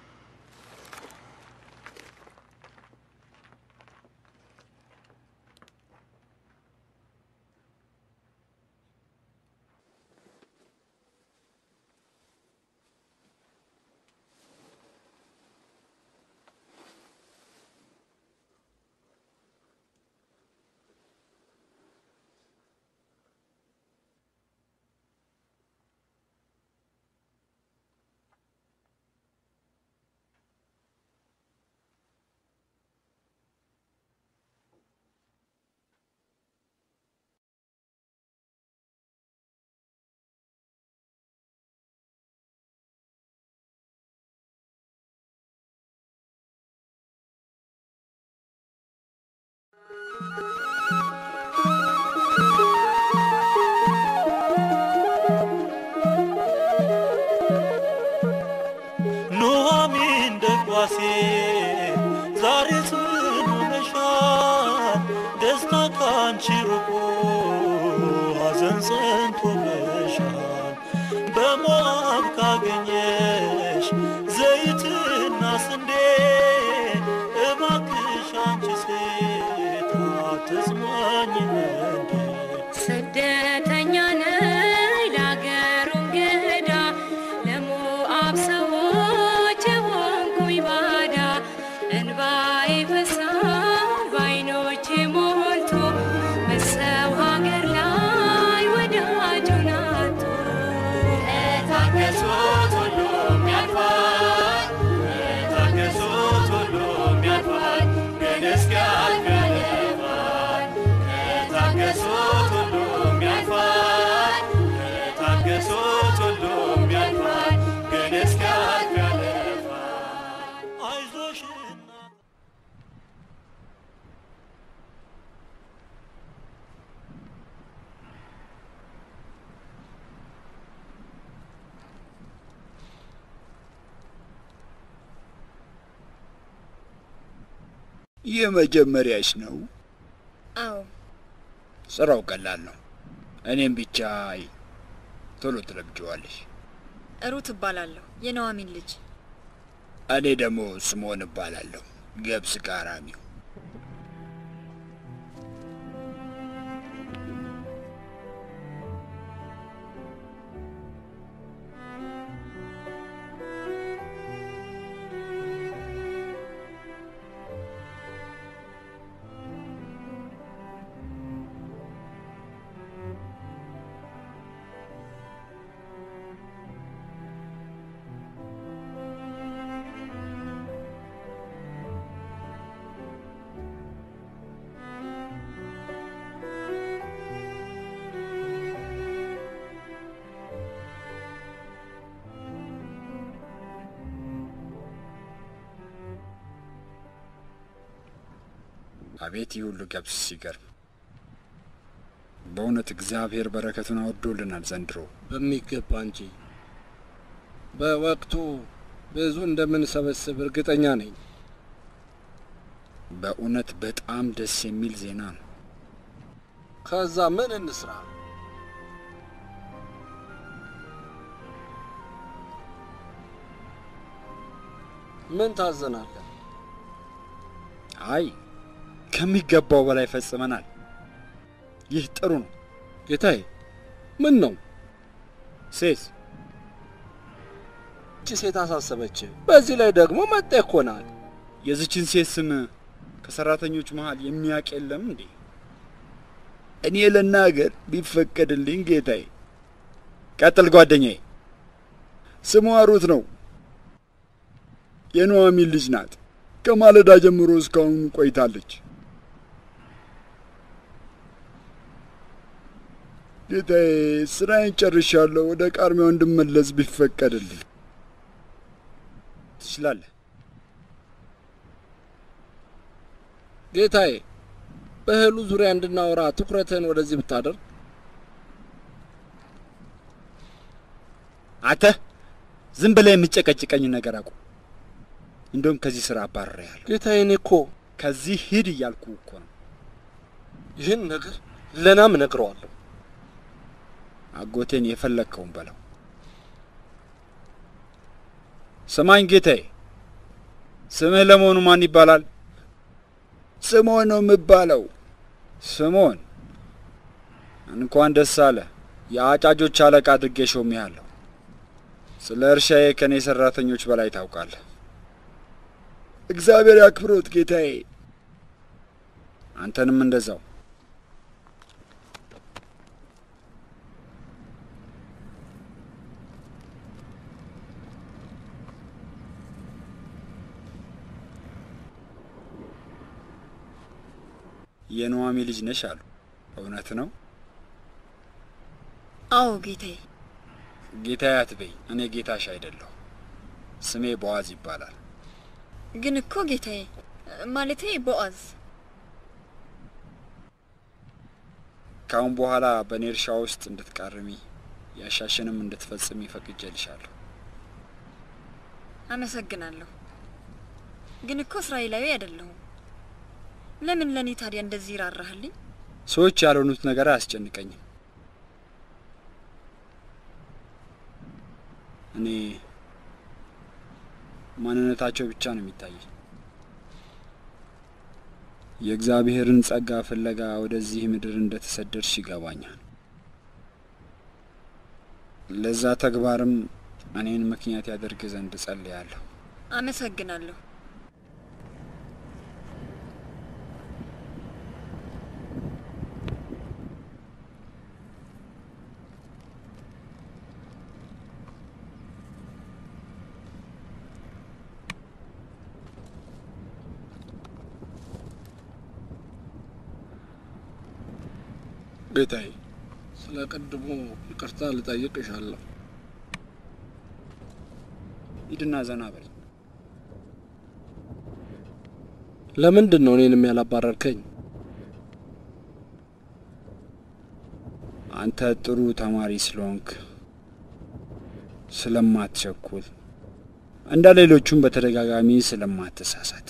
ኑሃሚን ደጓሴ ዛሬ ጽኑነሻል፣ ደስታ ካንቺ ርቆ ሐዘን ጸንቶብሻል። በሞዓብ ካገኘሽ ዘይትና ስንዴ እባክሽ አንቺ ሴት አትጽናኚም እንዴ? ስደተኛ ነኝ ለአገሩ እንግዳ፣ ለሞዓብ ሰዎች የሆንኩኝ ባዳ። እንባዬ ፈሳል በዓይኖቼ ሞልቶ በሰው ሀገር ላይ ወዳጁን አጥቶ። ታገሱት ሁሉም ያልፋል፣ ታገሱት ሁሉም ያልፋል፣ ግን እስኪያልፍ ያልፋል። ታገሱት ሁሉም ያልፋል፣ ታገሱት ሁሉም ያልፋል፣ ግን እስኪያልፍ ያልፋል። አይዞሽ እናት የመጀመሪያሽ ነው? አዎ። ስራው ቀላል ነው። እኔም ብቻ ቶሎ ትለምጂዋለሽ። ሩት እባላለሁ፣ የኑሃሚን ልጅ። እኔ ደግሞ ስምዖን እባላለሁ፣ ገብስ ቃራሚው። አቤት ይህ ሁሉ ገብስ ሲገርም! በእውነት እግዚአብሔር በረከቱን አወዶልናል ዘንድሮ። በሚገባ እንጂ በወቅቱ ብዙ እንደምንሰበስብ እርግጠኛ ነኝ። በእውነት በጣም ደስ የሚል ዜና ነው። ከዛ ምን እንስራ? ምን ታዘናለህ? አይ ከሚገባው በላይ ፈጽመናል። ይህ ጥሩ ነው። ጌታዬ፣ ምን ነው? ሴት ሴት አሳሰበች። በዚህ ላይ ደግሞ መጠቆናል። የዚችን ሴት ስም ከሰራተኞች መሃል የሚያውቅ የለም እንዴ? እኔ ለናገር ቢፈቀድልኝ ጌታዬ። ቀጥል ጓደኛዬ። ስሟ ሩት ነው። የኑኃሚን ልጅ ናት። ከማለዳ ጀምሮ እስካሁን ቆይታለች። ጌታዬ ስራዬን ጨርሻለሁ። ወደ ቃርሚያው እንድመለስ ቢፈቀድልኝ። ትችላለህ ጌታዬ። በእህሉ ዙሪያ እንድናወራ ትኩረትህን ወደዚህ ብታደርግ። አንተ ዝም ብለህ የምትጨቀጭቀኝ ነገር አቁም። እንደውም ከዚህ ስራ አባርሬሃለሁ። ጌታዬ እኔ እኮ ከዚህ ሂድ እያልኩ እኮ ነው። ይህን ነገር ለናም እነግረዋለሁ። አጎቴን የፈለግከውን በለው። ስማኝ ጌታዬ፣ ስምህ ለመሆኑ ማን ይባላል? ስምዖን ነው የምባለው። ስምዖን፣ እንኳን ደስ አለ። የአጫጆች አለቃ አድርጌ ሾሜሃለሁ። ስለ እርሻዬ ከኔ ሰራተኞች በላይ ታውቃለህ። እግዚአብሔር ያክብሮት ጌታዬ። አንተንም እንደዛው። የኑኃሚን ልጅ ነሽ አሉ። እውነት ነው? አዎ ጌታዬ። ጌታዬ አትበይ። እኔ ጌታሽ አይደለሁ። ስሜ ቦዓዝ ይባላል። ግን እኮ ጌታዬ፣ ማለቴ ቦዓዝ። ካሁን በኋላ በኔ እርሻ ውስጥ እንድትቃርሚ ያሻሽንም እንድትፈጽሚ ፈቅጄልሻለሁ። አመሰግናለሁ። ግን እኮ እስራኤላዊ አይደለሁም። ለምን ለኔ ታዲያ እንደዚህ ራራህልኝ? ሰዎች ያልሆኑት ነገር አያስጨንቀኝም። እኔ ማንነታቸው ብቻ ነው የሚታየኝ። የእግዚአብሔርን ጸጋ ፍለጋ ወደዚህ ምድር እንደተሰደድሽ ይገባኛል። ለዛ ተግባርም እኔን ምክንያት ያደርግ ዘንድ ጸልያለሁ። አመሰግናለሁ። ጌታዬ፣ ስለ ቀድሞ ይቅርታ ልጠይቅሻለሁ። ሂድና ዘና በል። ለምንድን ነው እኔንም ያላባረርከኝ? አንተ ጥሩ ተማሪ ስለሆንክ፣ ስለማትቸኩል፣ እንደ ሌሎቹም በተደጋጋሚ ስለማትሳሳት።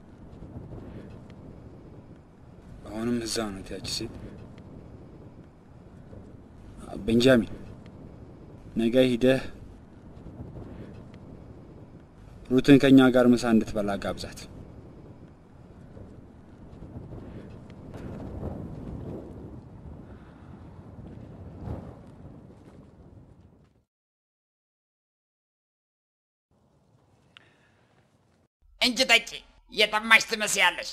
አሁንም እዛ ነው ያቺ ሴት። ቤንጃሚን፣ ነገ ሂደህ ሩትን ከኛ ጋር ምሳ እንድትበላ ጋብዛት። እንጂ ጠጪ፣ የጠማሽ ትመስያለሽ።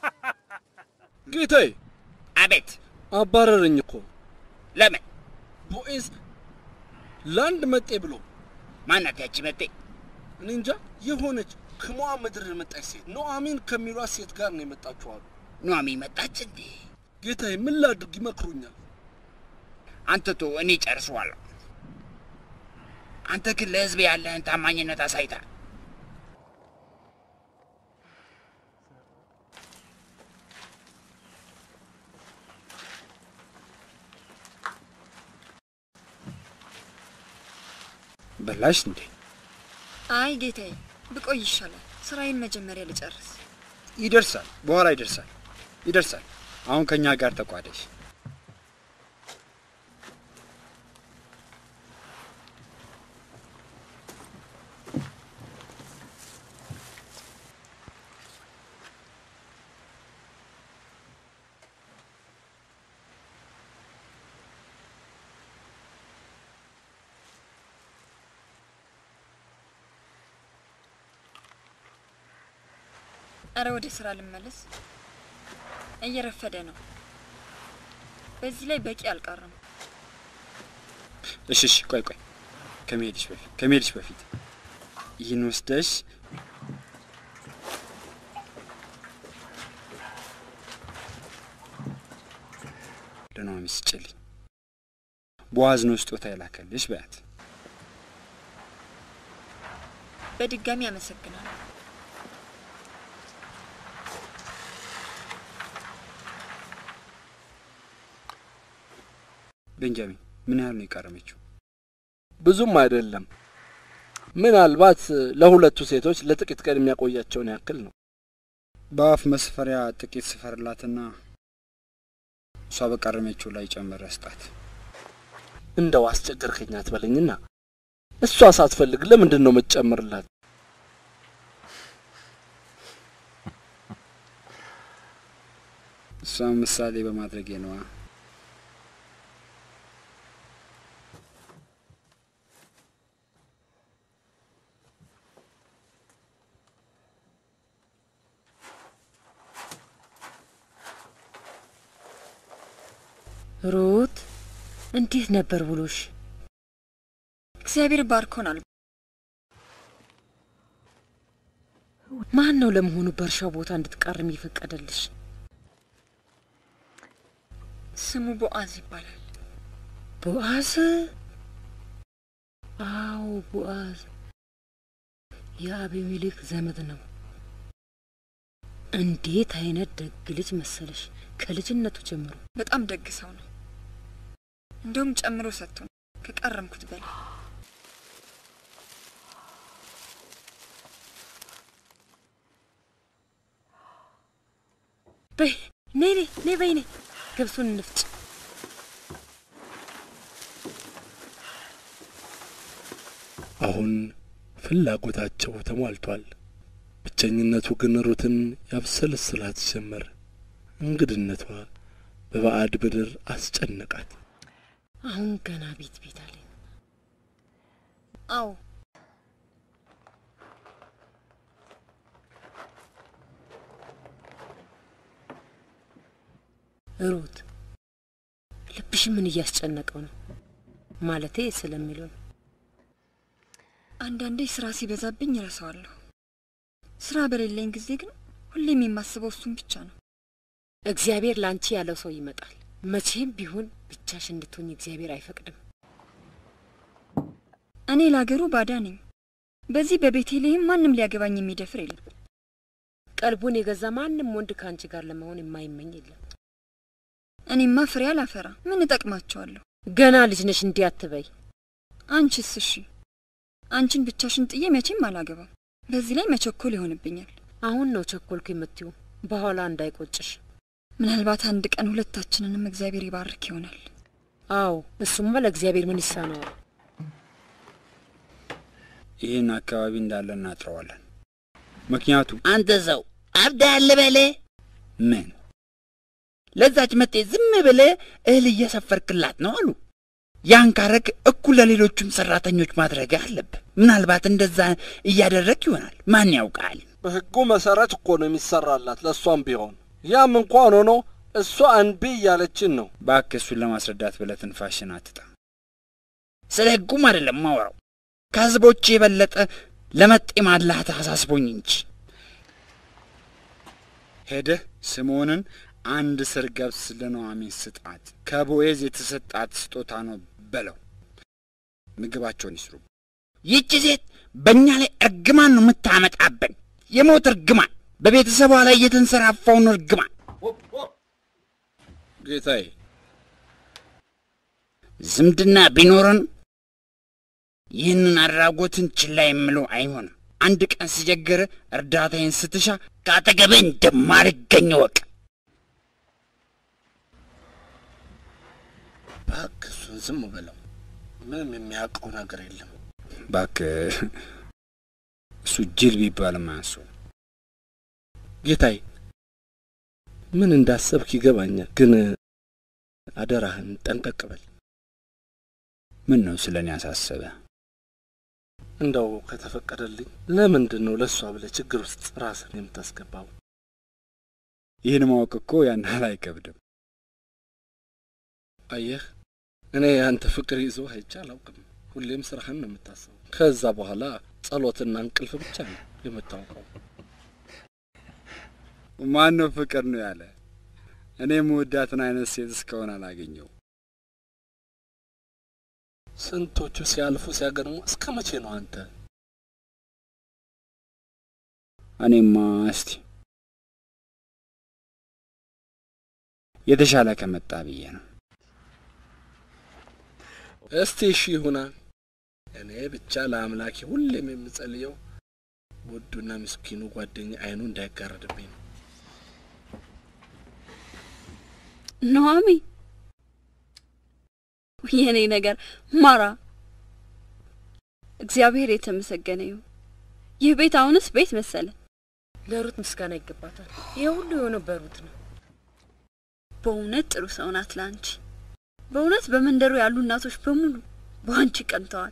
ጌታዬ። አቤት። አባረረኝ እኮ። ለምን? ቦዔዝ ለአንድ መጤ ብሎ። ማናት ያቺ መጤ? እኔ እንጃ። የሆነች ከሞዓብ ምድር የመጣች ሴት ኑኃሚን ከሚሏት ሴት ጋር ነው የመጣችው አሉ። ኑኃሚን መጣች እንዴ? ጌታዬ፣ ምን ላድርግ? ይመክሩኛል። አንተ ቶ እኔ ጨርሰዋለሁ። አንተ ግን ለሕዝብ ያለህን ታማኝነት አሳይታል። በላሽ እንዴ? አይ ጌታዬ፣ ብቆይ ይሻላል። ስራዬን መጀመሪያ ልጨርስ። ይደርሳል፣ በኋላ ይደርሳል። ይደርሳል። አሁን ከኛ ጋር ተቋደሽ። አረ ወደ ስራ ልመለስ። እየረፈደ ነው። በዚህ ላይ በቂ አልቀረም። እሺ ቆይ ከመሄድሽ በፊት ይህን ወስደሽ ለናሚ ስጭልኝ። ቦአዝ ነው ስጦታ የላከልሽ በያት። በድጋሚ አመሰግናለሁ። ቤንጃሚን ምን ያህል ነው የቀረመችው? ብዙም አይደለም። ምናልባት ለሁለቱ ሴቶች ለጥቂት ቀን የሚያቆያቸውን ያክል ነው። በአፍ መስፈሪያ ጥቂት ስፈርላትና እሷ በቀረመችው ላይ ጨመረ ስጣት። እንደው አስቸገርከኝ አትበለኝና እሷ ሳትፈልግ ለምንድን ነው መጨመርላት? እሷ ምሳሌ በማድረጌ ነው። ሩት እንዴት ነበር ብሎሽ? እግዚአብሔር ባርኮናል። ማን ነው ለመሆኑ በእርሻው ቦታ እንድትቀርም ይፈቀደልሽ? ስሙ ቦአዝ ይባላል። ቦአዝ? አዎ ቦአዝ የአቤሜሌክ ዘመድ ነው። እንዴት አይነት ደግ ልጅ መሰለሽ! ከልጅነቱ ጀምሮ በጣም ደግ ሰው ነው። እንደውም ጨምሮ ሰጥቶን ከቀረምኩት በላይ። በይ ነይ በይ ገብሱን እንፍጭ። አሁን ፍላጎታቸው ተሟልቷል። ብቸኝነቱ ግን ሩትን ያብሰለስላት ጀመር። እንግድነቷ በባዕድ ምድር አስጨነቃት። አሁን ገና ቤት አለኝ። አዎ ሩት ልብሽ ምን እያስጨነቀው ነው? ማለቴ ስለሚለው አንዳንዴ ስራ ሲበዛብኝ እረሳዋለሁ። ስራ በሌለኝ ጊዜ ግን ሁሌም የማስበው እሱን ብቻ ነው። እግዚአብሔር ላንቺ ያለው ሰው ይመጣል። መቼም ቢሆን ብቻሽ እንድትሆኝ እግዚአብሔር አይፈቅድም። እኔ ለአገሩ ባዳ ነኝ። በዚህ በቤቴልሔም ማንም ሊያገባኝ የሚደፍር የለም። ቀልቡን የገዛ ማንም ወንድ ካንቺ ጋር ለመሆን የማይመኝ የለም። እኔማ ፍሬ አላፈራ ምን እጠቅማቸዋለሁ? ገና ልጅ ነሽ እንዲህ አትበይ። አንቺስ? እሺ አንቺን ብቻሽን ጥዬ መቼም አላገባም። በዚህ ላይ መቸኮል ይሆንብኛል። አሁን ነው ቸኮልኩ የምትዩ፣ በኋላ እንዳይቆጭሽ። ምናልባት አንድ ቀን ሁለታችንንም እግዚአብሔር ይባርክ ይሆናል። አዎ እሱማ ለእግዚአብሔር ምን ይሳነዋል? ይህን አካባቢ እንዳለ እናጥረዋለን። ምክንያቱም አንተ ሰው አብዳል በለ ምን ለዛች መጤ ዝም ብለ እህል እየሰፈርክላት ነው አሉ። ያን ካረክ እኩል ለሌሎቹም ሰራተኞች ማድረግ አለብህ። ምናልባት እንደዛ እያደረክ ይሆናል፣ ማን ያውቃል? በህጉ መሰረት እኮ ነው የሚሰራላት ለሷም ቢሆን። ያም እንኳን ሆኖ እሷ አንቢ እያለችን ነው። እባክህ እሱን ለማስረዳት ብለህ ትንፋሽን አትጣ። ስለ ህጉም አይደለም ማወራው፣ ከህዝቦች የበለጠ ለመጤ ማላህ አሳስቦኝ እንጂ። ሄደህ ስምዖንን አንድ ስር ገብስ ለኑኃሚን ስጣት፣ ከቦዔዝ የተሰጣት ስጦታ ነው በለው። ምግባቸውን ይስሩ። ይህች ሴት በእኛ ላይ እርግማን ነው የምታመጣብን፣ የሞት እርግማን፣ በቤተሰቧ ላይ የተንሰራፋውን እርግማን። ጌታዬ ዝምድና ቢኖረን ይህንን አድራጎትን ችላ የምለው አይሆንም። አንድ ቀን ሲጀግር እርዳታዬን ስትሻ ከአጠገብህ እንደማልገኝ እወቅ። እባክህ እሱን ዝም በለው፣ ምንም የሚያውቀው ነገር የለም። እባክህ እሱ ጅል ቢባልም አያንሰው። ጌታዬ ምን እንዳሰብክ ይገባኛል፣ ግን አደራህን ጠንቀቅ በል። ምን ነው ስለኔ ያሳሰበ? እንደው ከተፈቀደልኝ ለምንድን ነው ለሷ ብለህ ችግር ውስጥ ራስን የምታስገባው? ይህን ማወቅ እኮ ያን ያህል አይከብድም። አየህ እኔ ያንተ ፍቅር ይዞ አይቼ አላውቅም። ሁሌም ስራህን ነው የምታስበው። ከዛ በኋላ ጸሎትና እንቅልፍ ብቻ ነው የምታውቀው። ማን ነው ፍቅር ነው ያለ? እኔም ወዳትን አይነት ሴት እስካሁን አላገኘው። ስንቶቹ ሲያልፉ ሲያገርሙ እስከ መቼ ነው አንተ? እኔማ እስቲ የተሻለ ከመጣ ብዬ ነው። እስቲ እሺ ይሁና። እኔ ብቻ ለአምላኬ ሁሌም የምጸልየው ውዱና ምስኪኑ ጓደኛ አይኑ እንዳይጋረድብኝ ነው። ኑሐሚ የኔ ነገር ማራ እግዚአብሔር የተመሰገነ ይሁን። ይህ ቤት አሁንስ ቤት መሰለ። ለሩት ምስጋና ይገባታል። ይሄ ሁሉ የሆነው በሩት ነው። በእውነት ጥሩ ሰው ናት ላንቺ። በእውነት በመንደሩ ያሉ እናቶች በሙሉ በአንቺ ቀንተዋል።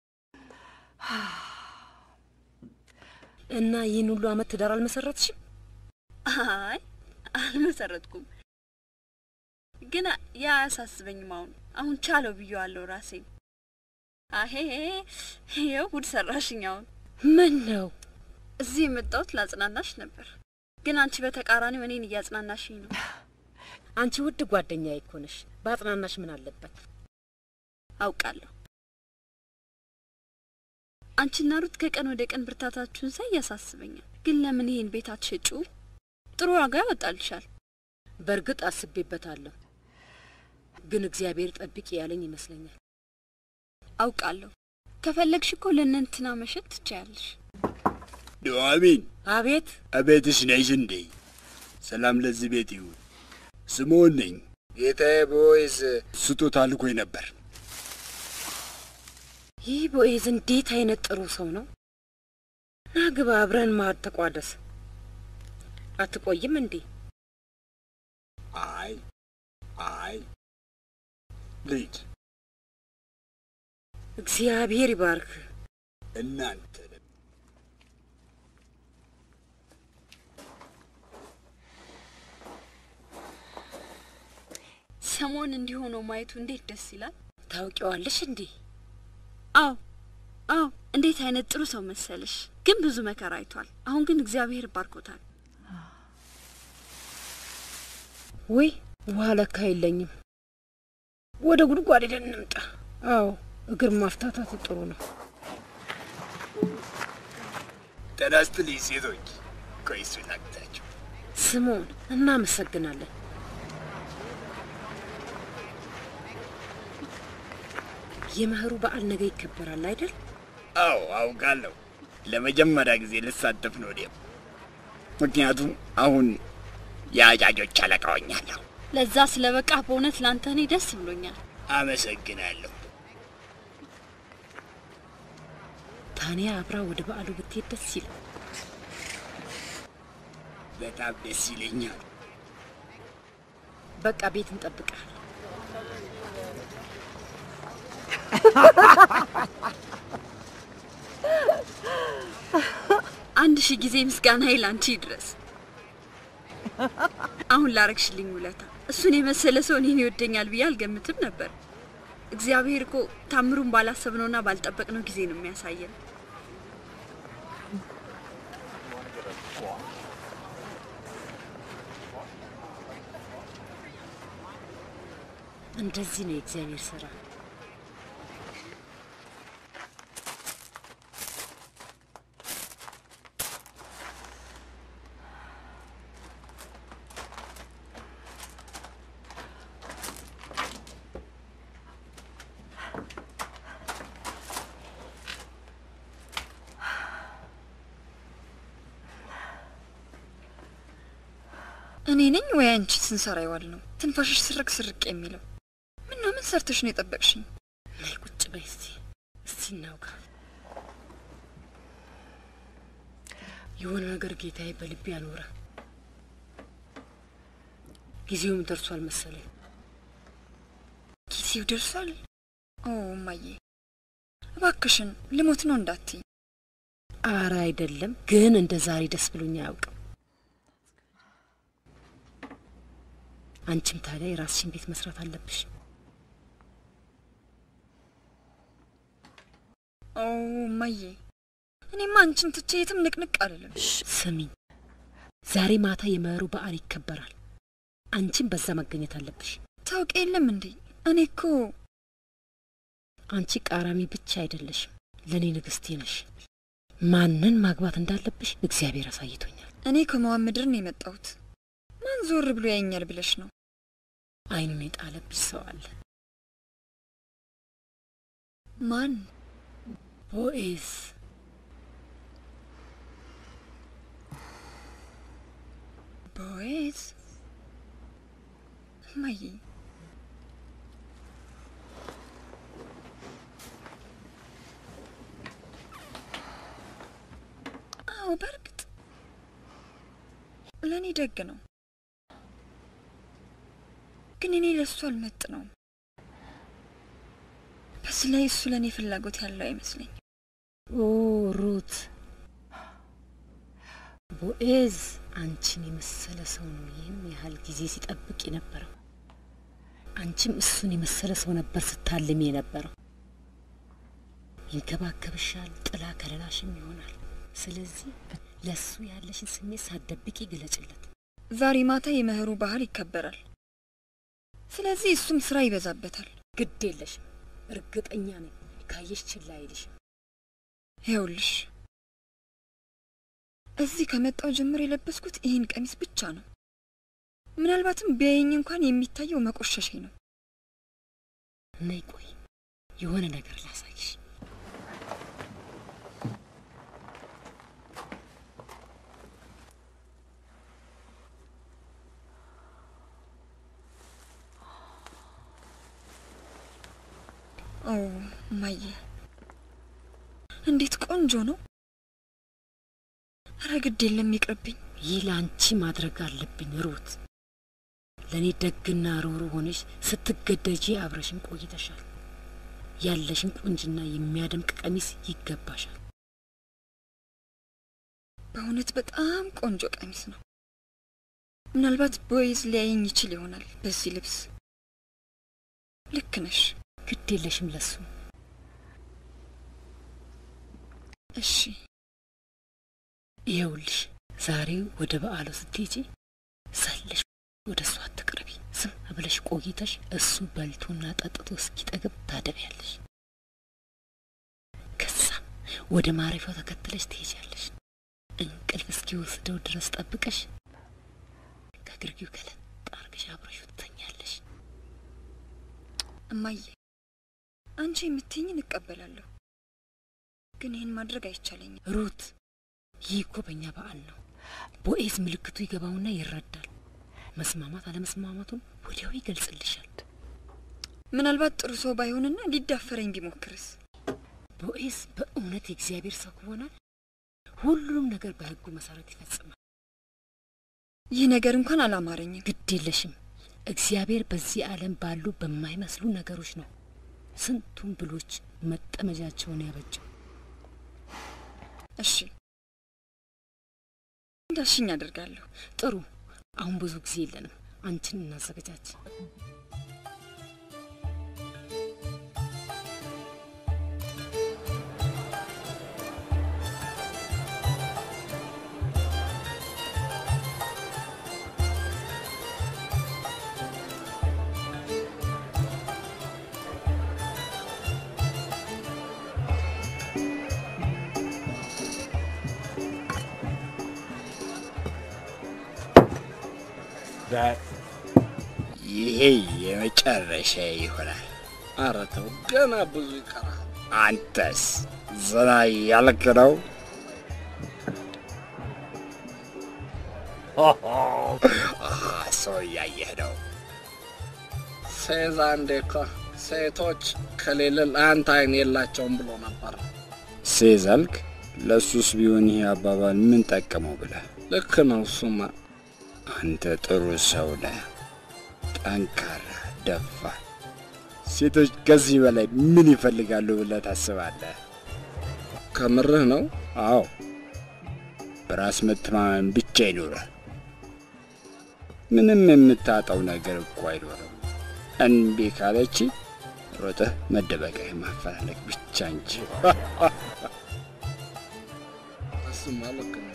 እና ይህን ሁሉ አመት ትዳር አልመሰረትሽም? አይ አልመሰረትኩም፣ ግን ያ ያሳስበኝም። አሁን ቻለው ብዬዋለሁ ራሴን። አሄ ይኸው ጉድ ሰራሽኝ። አሁን ምን ነው? እዚህ የመጣሁት ላጽናናሽ ነበር፣ ግን አንቺ በተቃራኒው እኔን እያጽናናሽኝ ነው። አንቺ ውድ ጓደኛዬ እኮ ነሽ። ባጽናናሽ ምን አለበት? አውቃለሁ። አንቺና ሩት ከቀን ወደ ቀን ብርታታችሁን ሳይ ያሳስበኛል። ግን ለምን ይሄን ቤት አትሸጪው? ጥሩ ዋጋ ያወጣልሻል። በርግጥ አስቤበታለሁ፣ ግን እግዚአብሔር ጠብቂ ያለኝ ይመስለኛል። አውቃለሁ። ከፈለግሽ እኮ ለእነንትና መሸጥ ትችያለሽ። ኑሐሚን። አቤት። አቤትሽ ነሽ እንዴ? ሰላም ለዚህ ቤት ይሁን። ስምዖን ነኝ። ጌታዬ ቦዔዝ ስጦታ ልኮኝ ነበር። ይህ ቦዔዝ እንዴት አይነት ጥሩ ሰው ነው! ና ግባ፣ አብረን ማዕድ ተቋደስ። አትቆይም እንዴ? አይ ልሂድ። እግዚአብሔር ይባርክ። እናንተ ሰሞን እንዲሆነው ማየቱ እንዴት ደስ ይላል። ታውቂዋለሽ እንዴ? አዎ እንዴት አይነት ጥሩ ሰው መሰለሽ። ግን ብዙ መከራ አይቷል። አሁን ግን እግዚአብሔር ባርኮታል። ወይ ውሃ ለካ የለኝም። ወደ ጉድጓድ ሄደን እንምጣ። አዎ እግር ማፍታታት ጥሩ ነው። ጤና ይስጥልኝ ሴቶች። ቆይ እሱን ላግዛችሁ። ስምዖን እናመሰግናለን። የመኸሩ በዓል ነገ ይከበራል አይደል? አዎ አውቃለሁ። ለመጀመሪያ ጊዜ ልሳተፍ ነው እኔም። ምክንያቱም አሁን የአጫጆች አለቃ ሆኛለሁ። ለዛ ስለበቃ በእውነት ላንተ እኔ ደስ ብሎኛል። አመሰግናለሁ። ታንያ አብራ ወደ በዓሉ ብትሄድ ደስ ይላል። በጣም ደስ ይለኛል። በቃ ቤት እንጠብቃለን። አንድ ሺህ ጊዜ ምስጋናዬ ላንቺ ይድረስ። አሁን ላረግሽልኝ ውለታ። እሱን የመሰለ ሰው እኔን ይወደኛል ብዬ አልገምትም ነበር። እግዚአብሔር እኮ ታምሩን ባላሰብነውና ባልጠበቅነው ጊዜ ነው የሚያሳየን። እንደዚህ ነው የእግዚአብሔር ሥራ። እኔ ነኝ ወይ አንቺ ስንሰራ ይዋል ነው ትንፋሽሽ ስርቅ የሚለው? ምን ሰርተሽ ነው የጠበቅሽኝ? ላይ ቁጭ በይ እስቲ እናውጋ። የሆነ ነገር ጌታዬ በልቤ ያኖረ። ጊዜውም ደርሷል መሰለኝ። ጊዜው ደርሷል? ኦ እማዬ እባክሽን ልሞት ነው እንዳትይ። ኧረ አይደለም፣ ግን እንደ ዛሬ ደስ ብሎኝ አያውቅም። አንቺም ታዲያ የራስሽን ቤት መስራት አለብሽ። ኦ ማዬ፣ እኔማ አንቺን ትቼ የትም ንቅንቅ አልልም። ስሚኝ፣ ዛሬ ማታ የመኸሩ በዓል ይከበራል። አንቺም በዛ መገኘት አለብሽ። ታውቂ የለም እንዴ እኔ እኮ አንቺ ቃራሚ ብቻ አይደለሽም፣ ለኔ ንግስቴ ነሽ። ማንን ማግባት እንዳለብሽ እግዚአብሔር አሳይቶኛል። እኔ ከመዋን ምድር ነው የመጣሁት። ማን ዞር ብሎ ያየኛል ብለሽ ነው? አይኑን የጣለብሽ ሰው አለ። ማን? ቦዔዝ። ቦዔዝ? እማዬ፣ አዎ በርግጥ ለእኔ ደግ ነው፣ ግን እኔ ለእሱ አልመጥ ነው። በዚህ ላይ እሱ ለእኔ ፍላጎት ያለው አይመስለኝም። ኦ ሩት፣ ቦዔዝ አንቺን የመሰለ ሰው ነው ይህን ያህል ጊዜ ሲጠብቅ የነበረው። አንቺም እሱን የመሰለ ሰው ነበር ስታልሚ የነበረው። ይንከባከብሻል፣ ጥላ ከለላሽም ይሆናል። ስለዚህ ለሱ ያለሽን ስሜት ሳትደብቂ ግለጭለት። ዛሬ ማታ የመኸሩ በዓል ይከበራል። ስለዚህ እሱም ስራ ይበዛበታል። ግድ የለሽም፣ እርግጠኛ ነኝ ካየሽ ችላ አይልሽም። ይኸውልሽ እዚህ ከመጣው ጀምሮ የለበስኩት ይህን ቀሚስ ብቻ ነው። ምናልባትም ቢያየኝ እንኳን የሚታየው መቆሸሼ ነው። ነይ ቆይ የሆነ ነገር ላሳይሽ። ኦ ማዬ፣ እንዴት ቆንጆ ነው! ኧረ ግድ የለም ይቅርብኝ። ይህ ለአንቺ ማድረግ አለብኝ ሩት። ለእኔ ደግና ሩሩ ሆነሽ ስትገደጂ አብረሽን ቆይተሻል። ያለሽን ቁንጅና የሚያደምቅ ቀሚስ ይገባሻል። በእውነት በጣም ቆንጆ ቀሚስ ነው። ምናልባት ቦዔዝ ሊያየኝ ይችል ይሆናል በዚህ ልብስ። ልክ ነሽ። ግድ የለሽም ለሱ። እሺ ይኸውልሽ ዛሬ ወደ በዓሉ ስትሄጂ ሰልሽ ወደ እሱ አትቅረቢ። ዝም ብለሽ ቆይተሽ እሱ በልቶና ጠጥቶ እስኪጠግብ ታደቢያለሽ። ከዛም ወደ ማረፊያው ተከትለሽ ትሄጃለሽ። እንቅልፍ እስኪወስደው ድረስ ጠብቀሽ ከግርጌው ገለጥ አርገሽ አብረሽው ትተኛለሽ። እማዬ፣ አንቺ የምትይኝን እቀበላለሁ፣ ግን ይህን ማድረግ አይቻለኝም። ሩት፣ ይህ እኮ በእኛ በዓል ነው። ቦዔዝ ምልክቱ ይገባውና ይረዳል። መስማማት አለመስማማቱን ወዲያው ይገልጽልሻል። ምናልባት ጥሩ ሰው ባይሆንና ሊዳፈረኝ ቢሞክርስ? ቦዔዝ በእውነት የእግዚአብሔር ሰው ከሆነ ሁሉም ነገር በሕጉ መሰረት ይፈጽማል። ይህ ነገር እንኳን አላማረኝም። ግድ የለሽም። እግዚአብሔር በዚህ ዓለም ባሉ በማይመስሉ ነገሮች ነው ስንቱን ብሎች መጠመጃቸውን ያበጀው። እሺ እንዳልሽኝ አደርጋለሁ። ጥሩ። አሁን ብዙ ጊዜ የለንም። አንቺን እናዘጋጃች። ይሄ የመጨረሻ ይሆናል። ኧረ ተው፣ ገና ብዙ ይቀራል። አንተስ ዘና ያልክ ነው? ሰው እያየህ ነው። ሴዛ እንዴ እኮ ሴቶች ከሌለን አንተ አይን የላቸውም ብሎ ነበር። ሴዛልክ? ለሱስ ቢሆን ይሄ አባባል ምን ጠቀመው ብለህ? ልክ ነው። እሱማ አንተ ጥሩ ሰው ነህ፣ ጠንካራ፣ ደፋር። ሴቶች ከዚህ በላይ ምን ይፈልጋሉ ብለህ ታስባለህ? ከምርህ ነው? አዎ፣ በራስ መተማመን ብቻ ይኑርህ። ምንም የምታጣው ነገር እኮ አይኖርም። እንቢ ካለች ሮጠህ መደበቂያ ማፈላለግ ብቻ እንጂ። እሱማ ልክ ነው።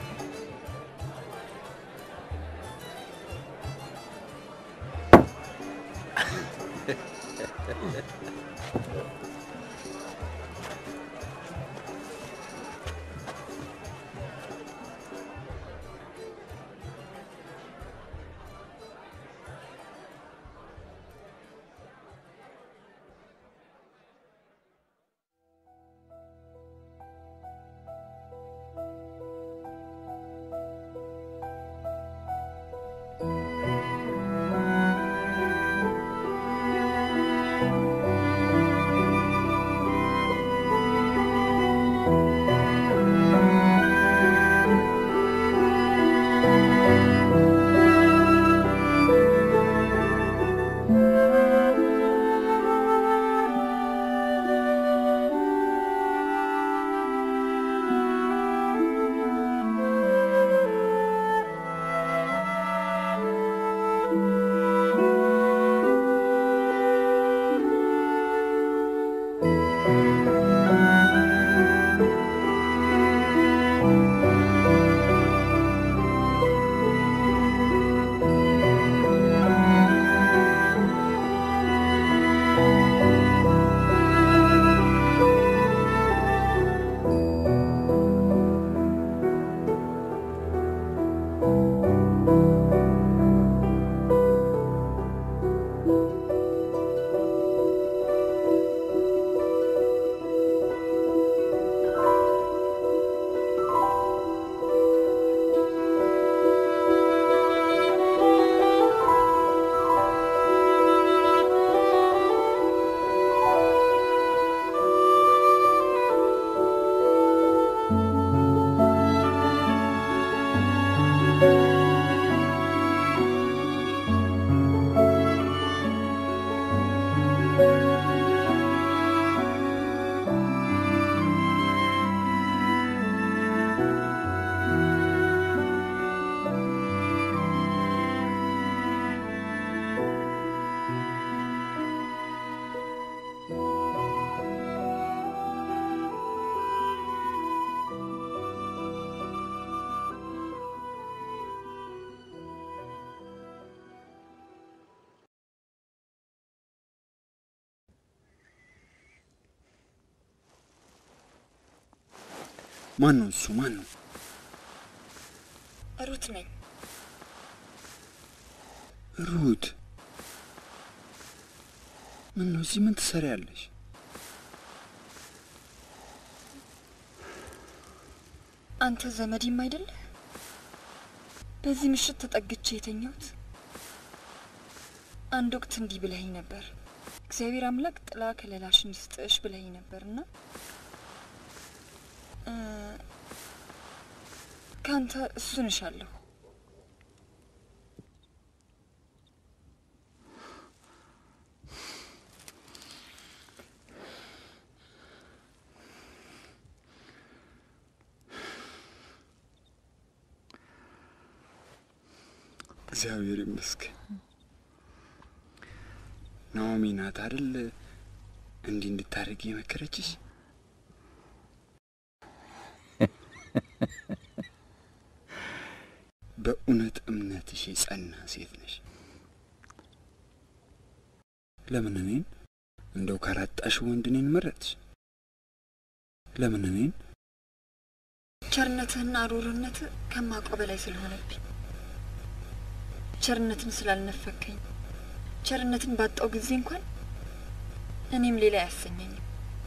ማን ነው እሱ? ማን ነው? ሩት ነኝ። ሩት? ምን ነው እዚህ ምን ትሰሪያለሽ? አንተ ዘመዴም አይደለ? በዚህ ምሽት ተጠግቼ የተኛሁት አንድ ወቅት እንዲህ ብለኸኝ ነበር። እግዚአብሔር አምላክ ጥላ ከለላሽን ይስጥሽ ብለኸኝ ነበርና ካንተ እሱን እሻለሁ። እግዚአብሔር ይመስገን። ናኦሚ ናት አይደል እንዲህ እንድታረጊ የመከረችሽ? በእውነት እምነትሽ የጸና ሴት ነሽ። ለምን እኔን እንደው ካላጣሽ ወንድ እኔን መረጥሽ? ለምን እኔን? ቸርነትህና ሩሩነትህ ከማውቀው በላይ ስለሆነብኝ፣ ቸርነትን ስላልነፈከኝ፣ ቸርነትን ባጣው ጊዜ እንኳን እኔም ሌላ ያሰኘኝም።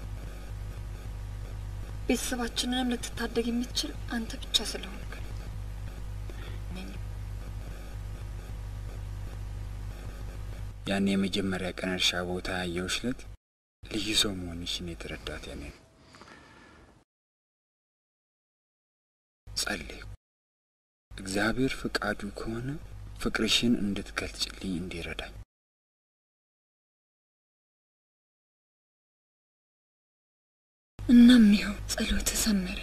ቤተሰባችንንም ልትታደግ የምትችል አንተ ብቻ ስለሆንክ ያኔ የመጀመሪያ ቀን እርሻ ቦታ ያየሁሽ ዕለት ልዩ ሰው መሆንሽን የተረዳሁት ያኔ ነው። ጸለይኩ፣ እግዚአብሔር ፍቃዱ ከሆነ ፍቅርሽን እንድትገልጭልኝ እንዲረዳኝ። እናም ይኸው ጸሎትህ ሰመረ።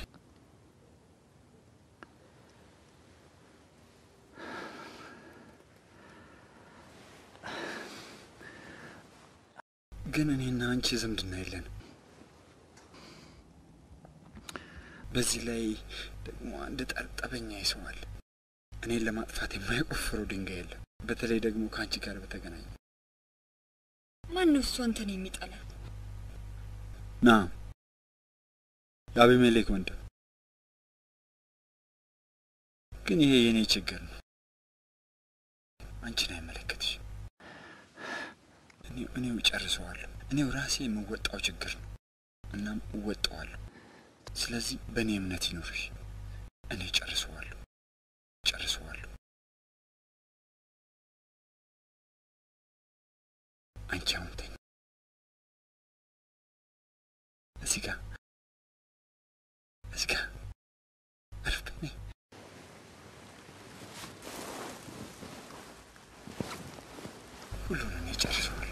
ግን እኔና አንቺ ዝምድና የለን። በዚህ ላይ ደግሞ አንድ ጠበኛ ይሰዋል። እኔን ለማጥፋት የማይቆፍረው ድንጋይ የለም። በተለይ ደግሞ ከአንቺ ጋር በተገናኘ። ማን ነው እሱ አንተን የሚጠላ? ና የአቤሜሌክ ወንድም። ግን ይሄ የኔ ችግር ነው፣ አንቺን አይመለከትሽ። እኔው ጨርሰዋለሁ። እኔው ራሴ የምወጣው ችግር ነው፣ እናም እወጣዋለሁ። ስለዚህ በእኔ እምነት ይኖርሽ። እኔ ጨርሰዋለሁ። አንቺ አሁን ተኝ። እዚህ ጋር አረፍኝ። ሁሉንም ጨርሰዋለሁ።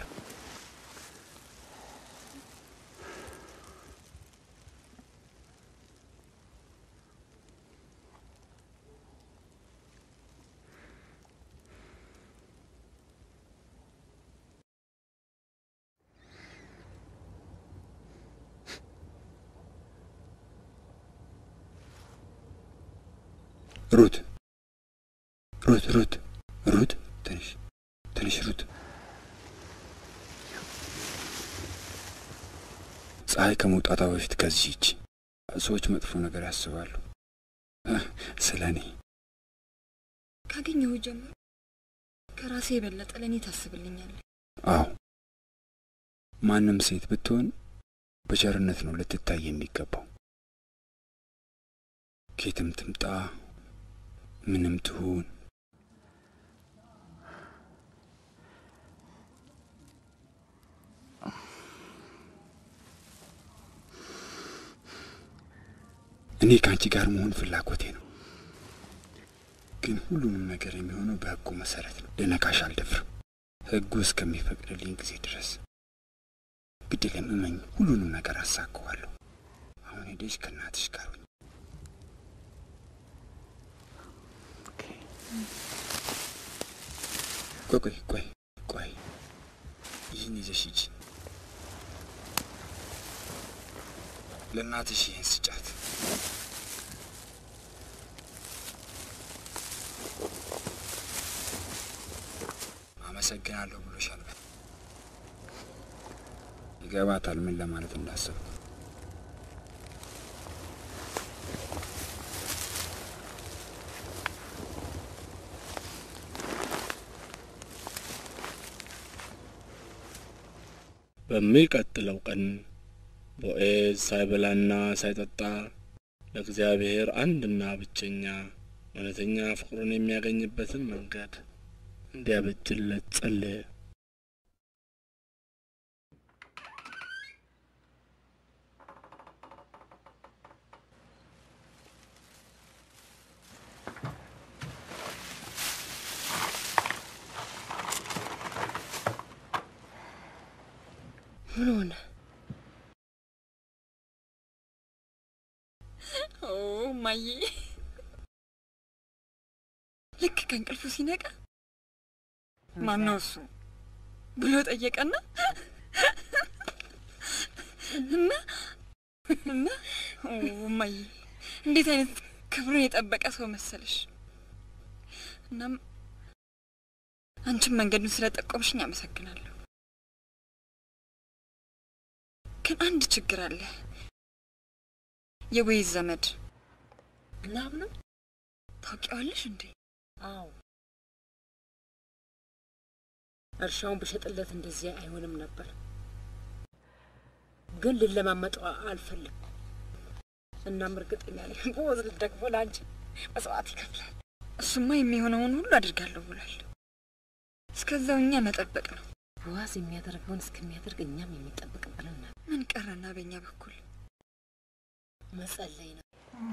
ሩት ትንሽ ሩት። ፀሐይ ከመውጣቷ በፊት ከዚህ ሂጂ። ሰዎች መጥፎ ነገር ያስባሉ ስለኔ። ካገኘሁ ጀምሮ ከራሴ የበለጠ ለኔ ታስብልኛለህ። አዎ፣ ማንም ሴት ብትሆን በቸርነት ነው ልትታይ የሚገባው። ከየትም ትምጣ ምንም ትሁን። እኔ ካንቺ ጋር መሆን ፍላጎቴ ነው፣ ግን ሁሉንም ነገር የሚሆነው በሕጉ መሰረት ነው። ልነካሽ አልደፍርም፣ ሕጉ እስከሚፈቅድልኝ ጊዜ ድረስ። ግድ ለምመኝ ሁሉንም ነገር አሳካዋለሁ። አሁን ሄደሽ ከእናትሽ ጋር ሁኚ። ቆይ ይህን ይዘሽ ሂጂ። ለእናትሽ ይህን ስጫት። አመሰግናለሁ ብሎሻል። ይገባታል ምን ለማለት እንዳሰብኩ። በሚቀጥለው ቀን ቦዔዝ ሳይበላና ሳይጠጣ ለእግዚአብሔር አንድና ብቸኛ እውነተኛ ፍቅሩን የሚያገኝበትን መንገድ እንዲያበጅለት ጸለየ። ምን ሆነ? ማዬ ልክ ከእንቅልፉ ሲነቃ ማን ነው እሱ ብሎ ጠየቀና እና ማዬ እንዴት አይነት ክብሩን የጠበቀ ሰው መሰለሽ። እናም አንቺም መንገዱን ስለጠቆምሽኝ አመሰግናለሁ። ግን አንድ ችግር አለ። የቦዔዝ ዘመድ ላም ነው ታውቂዋለሽ እንዴ? አዎ፣ እርሻውን በሸጥለት እንደዚህ አይሆንም ነበር። ግን ልለማመጠው አልፈልግም። እናም እርግጠኛ ነኝ ቦዔዝ ደግሞ ለአንቺ መስዋዕት ይከፍላል። እሱማ የሚሆነውን ሁሉ አድርጋለሁ ብሏል። እስከዛው እኛ መጠበቅ ነው። ቦዔዝ የሚያደርገውን እስከሚያደርግ እኛም የሚጠብቅብን ነው። ምን ቀረና በእኛ በኩል መጸለይ ነው።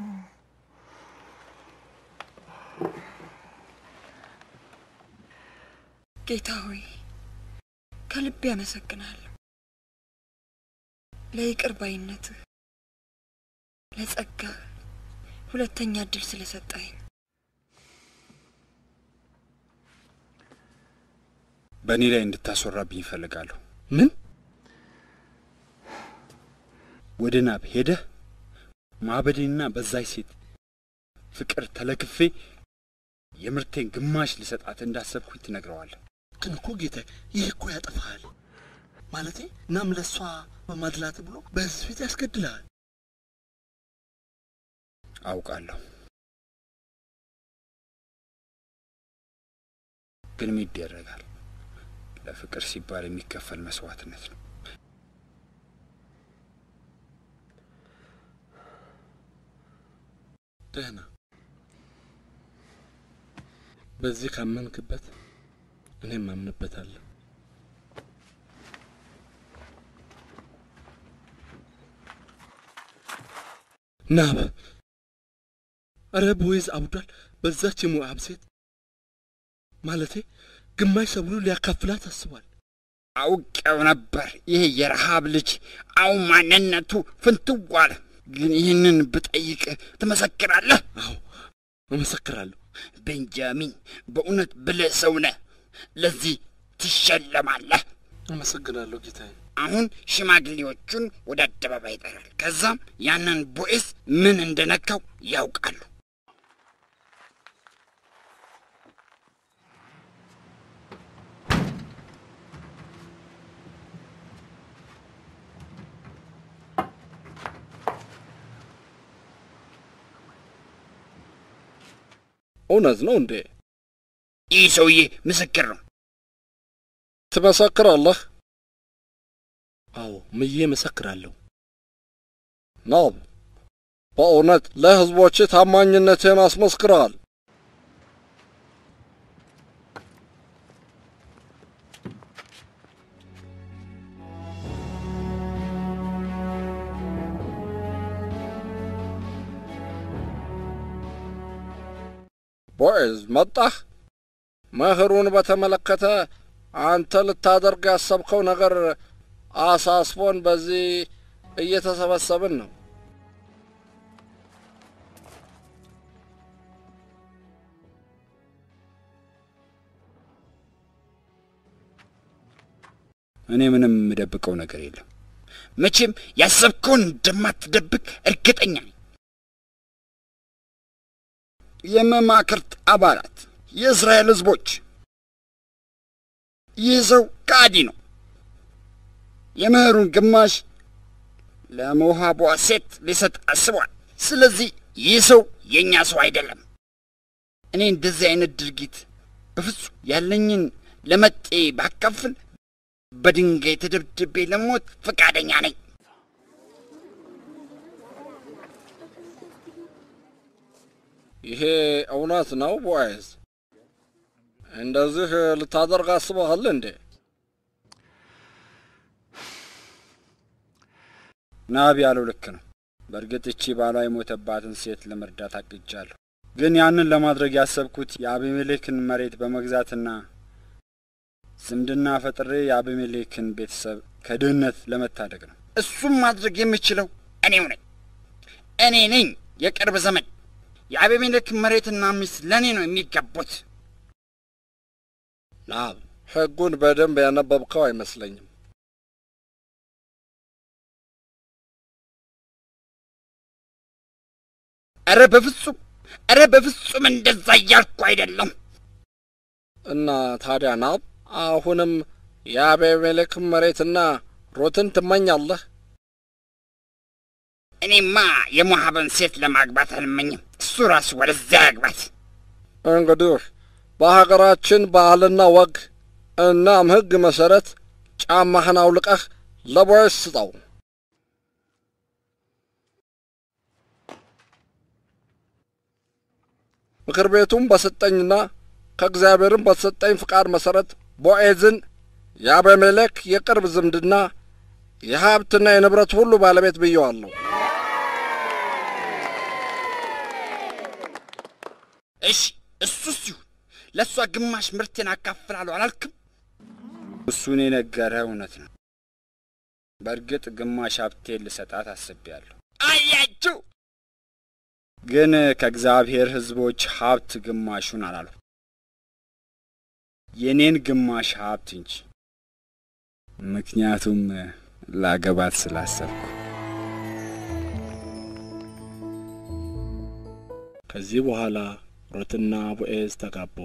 ጌታ ሆይ ከልቤ አመሰግናለሁ ለይቅር ባይነትህ፣ ለጸጋ ሁለተኛ እድል ስለሰጠኝ። በእኔ ላይ እንድታስወራብኝ ይፈልጋለሁ። ምን? ወደ ናብ ሄደህ ማበዴና በዛይ ሴት ፍቅር ተለክፌ የምርቴን ግማሽ ልሰጣት እንዳሰብኩኝ ትነግረዋለህ። ግን እኮ ጌታዬ ይህ እኮ ያጠፋሃል። ማለቴ ናም ለሷ በማድላት ብሎ በህዝብ ፊት ያስገድልሃል። አውቃለሁ፣ ግን ምን ይደረጋል? ለፍቅር ሲባል የሚከፈል መስዋዕትነት ነው። ደህና በዚህ ካመንክበት እኔም አምንበታለሁ። ናብ አረ ቦይዝ አብዷል። በዛች የሞዓብ ሴት ማለቴ ግማሽ ሰብሉ ሊያካፍላት አስቧል። አውቄው ነበር። ይሄ የረሃብ ልጅ አሁን ማንነቱ ፍንትው አለ። ግን ይህንን ብጠይቅ ትመሰክራለህ? አዎ እመሰክራለሁ። ቤንጃሚን በእውነት ብልህ ሰው ነህ። ለዚህ ትሸለማለህ። አመሰግናለሁ ጌታዬ። አሁን ሽማግሌዎቹን ወደ አደባባይ ይጠራል። ከዛም ያንን ቦዔዝ ምን እንደነካው ያውቃሉ። እውነት ነው እንዴ? ይህ ሰውዬ ምስክር ነው። ትመሰክራለህ? አዎ ምዬ መሰክራለሁ። ናብ በእውነት ለሕዝቦች ታማኝነትህን አስመስክረሃል። ቦዔዝ መጣህ? መህሩን በተመለከተ አንተ ልታደርግ ያሰብከው ነገር አሳስቦን በዚህ እየተሰበሰብን ነው። እኔ ምንም የምደብቀው ነገር የለም። መቼም ያሰብከውን እንደማትደብቅ እርግጠኛ ነኝ። የመማክርት አባላት፣ የእስራኤል ሕዝቦች፣ ይህ ሰው ከሃዲ ነው። የመህሩን ግማሽ ለሞዓቧ ሴት ሊሰጥ አስቧል። ስለዚህ ይህ ሰው የእኛ ሰው አይደለም። እኔ እንደዚህ አይነት ድርጊት በፍጹም ያለኝን ለመጤ ባካፍል በድንጋይ ተደብድቤ ለሞት ፈቃደኛ ነኝ። ይሄ እውነት ነው ቦዔዝ? እንደዚህ ልታደርግ አስበሃል እንዴ? ናብ ያለው ልክ ነው። በእርግጥ እቺ ባሏ የሞተባትን ሴት ለመርዳት አቅጃለሁ። ግን ያንን ለማድረግ ያሰብኩት የአቤሜሌክን መሬት በመግዛትና ዝምድና ፈጥሬ የአቤሜሌክን ቤተሰብ ከድህነት ለመታደግ ነው። እሱም ማድረግ የምችለው እኔ ነኝ የቅርብ ዘመን። የአቤሜሌክ መሬትና ሚስት ለእኔ ነው የሚገቡት። ናብ ሕጉን በደንብ ያነበብከው አይመስለኝም። ኧረ በፍጹም እንደዛ እያልኩ አይደለም። እና ታዲያ ናብ አሁንም የአቤሜሌክ መሬትና ሩትን ትመኛለህ? እኔማ የሞዓብን ሴት ለማግባት አልመኝም። እሱ ራሱ ወደዚያ ያግባት። እንግዲህ በሀገራችን ባህልና ወግ እናም ሕግ መሰረት ጫማህን አውልቀህ ለቦዔዝ ስጠው። ምክር ቤቱም በሰጠኝና ከእግዚአብሔርም በተሰጠኝ ፍቃድ መሰረት ቦዔዝን የአቤሜሌክ የቅርብ ዝምድና የሀብትና የንብረት ሁሉ ባለቤት ብየዋለሁ። እሺ እሱስ ይሁን። ለእሷ ግማሽ ምርቴን አካፍላለሁ አላልክም? እሱን የነገረህ እውነት ነው። በእርግጥ ግማሽ ሀብቴን ልሰጣት አስቤያለሁ። አያችሁ፣ ግን ከእግዚአብሔር ሕዝቦች ሀብት ግማሹን አላልሁ፣ የኔን ግማሽ ሀብት እንጂ። ምክንያቱም ላገባት ስላሰብኩ። ከዚህ በኋላ ሩትና ቦዔዝ ተጋቡ።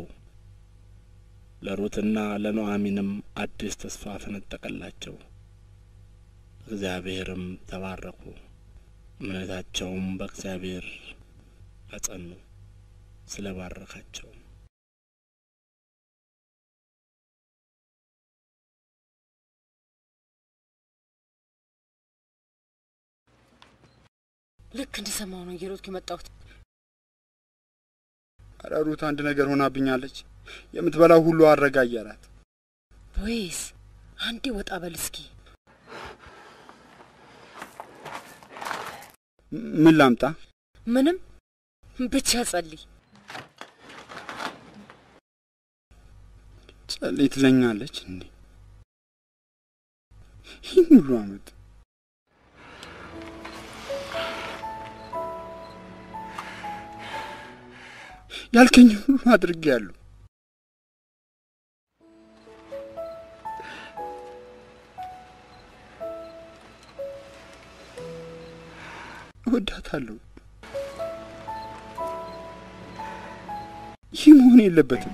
ለሩትና ለኑዓሚንም አዲስ ተስፋ ፈነጠቀላቸው። እግዚአብሔርም ተባረኩ፣ እምነታቸውም በእግዚአብሔር አጸኑ፣ ስለ ባረካቸው። ልክ እንደሰማው ነው እየሮጥኩ የመጣሁት። ኧረ ሩት አንድ ነገር ሆናብኛለች። የምትበላው ሁሉ አረጋያላት። ቦዔዝ አንዴ ወጣ በል እስኪ። ምን ላምጣ? ምንም ብቻ ጸልይ። ጸልይ ትለኛለች እንዴ? ይህን ሁሉ ዓመት ያልከኝ ሁሉ አድርጌያለሁ። እወዳታለሁ። ይህ መሆን የለበትም።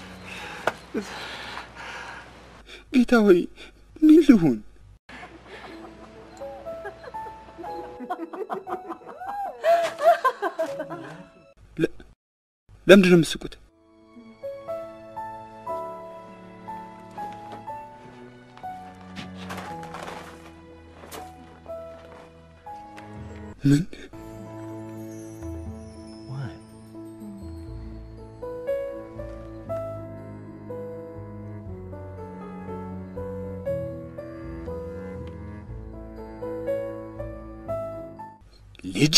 ጌታ ሆይ ምን ልሁን? ለምንድን ነው የምትስቁት? ምን? ልጅ?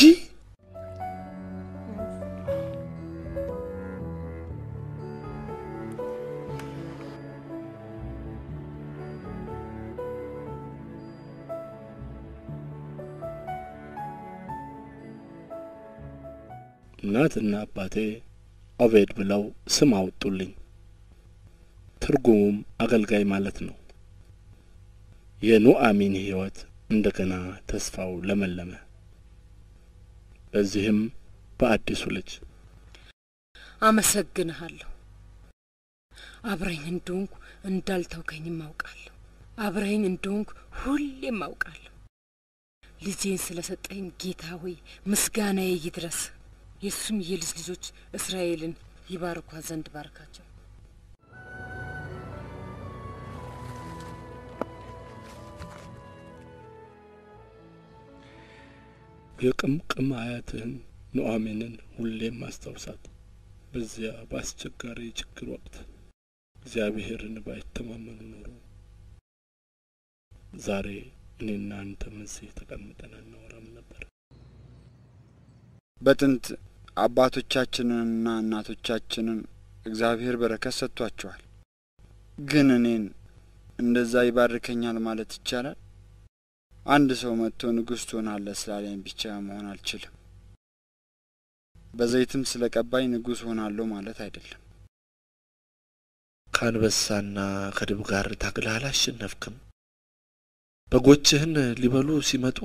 እናትና አባቴ ኦቤድ ብለው ስም አወጡልኝ። ትርጉሙም አገልጋይ ማለት ነው። የኑዓሚን ሕይወት እንደገና ተስፋው ለመለመ። በዚህም በአዲሱ ልጅ አመሰግንሃለሁ። አብረኝ እንደሆንኩ እንዳልተውከኝም አውቃለሁ። አብረኝ እንደሆንኩ ሁሌም አውቃለሁ። ልጄን ስለሰጠኝ ጌታ ሆይ ምስጋናዬ ይድረስ። የሱም የልጅ ልጆች እስራኤልን ይባርኳ ዘንድ ባርካቸው። የቅምቅም አያትህን ኑዓሚንን ሁሌም አስታውሳት። በዚያ በአስቸጋሪ ችግር ወቅት እግዚአብሔርን ባይተማመኑ ኖሮ ዛሬ እኔና አንተም እዚህ ተቀምጠን አናወራም ነበር። በጥንት አባቶቻችንንና እናቶቻችንን እግዚአብሔር በረከት ሰጥቷቸዋል። ግን እኔን እንደዛ ይባርከኛል ማለት ይቻላል? አንድ ሰው መጥቶ ንጉሥ ትሆናለህ ስላለኝ ብቻ መሆን አልችልም። በዘይትም ስለቀባኝ ንጉሥ ሆናለሁ ማለት አይደለም። ከአንበሳና ከድብ ጋር ታግለህ አላሸነፍክም። በጎችህን ሊበሉ ሲመጡ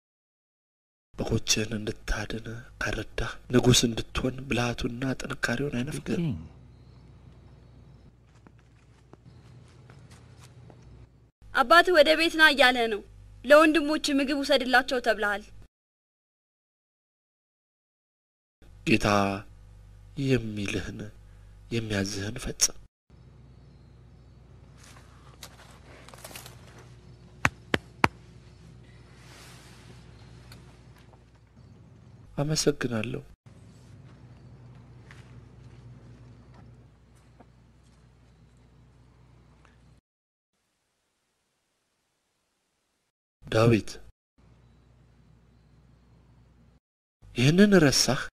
በጎችህን እንድታድን ካረዳህ ንጉሥ እንድትሆን ብልሃቱና ጥንካሬውን አይነፍግም። አባትህ ወደ ቤት ና እያለ ነው። ለወንድሞች ምግብ ውሰድላቸው ተብለሃል። ጌታ የሚልህን የሚያዝህን ፈጽም። አመሰግናለሁ። ዳዊት ይህንን ረሳህ?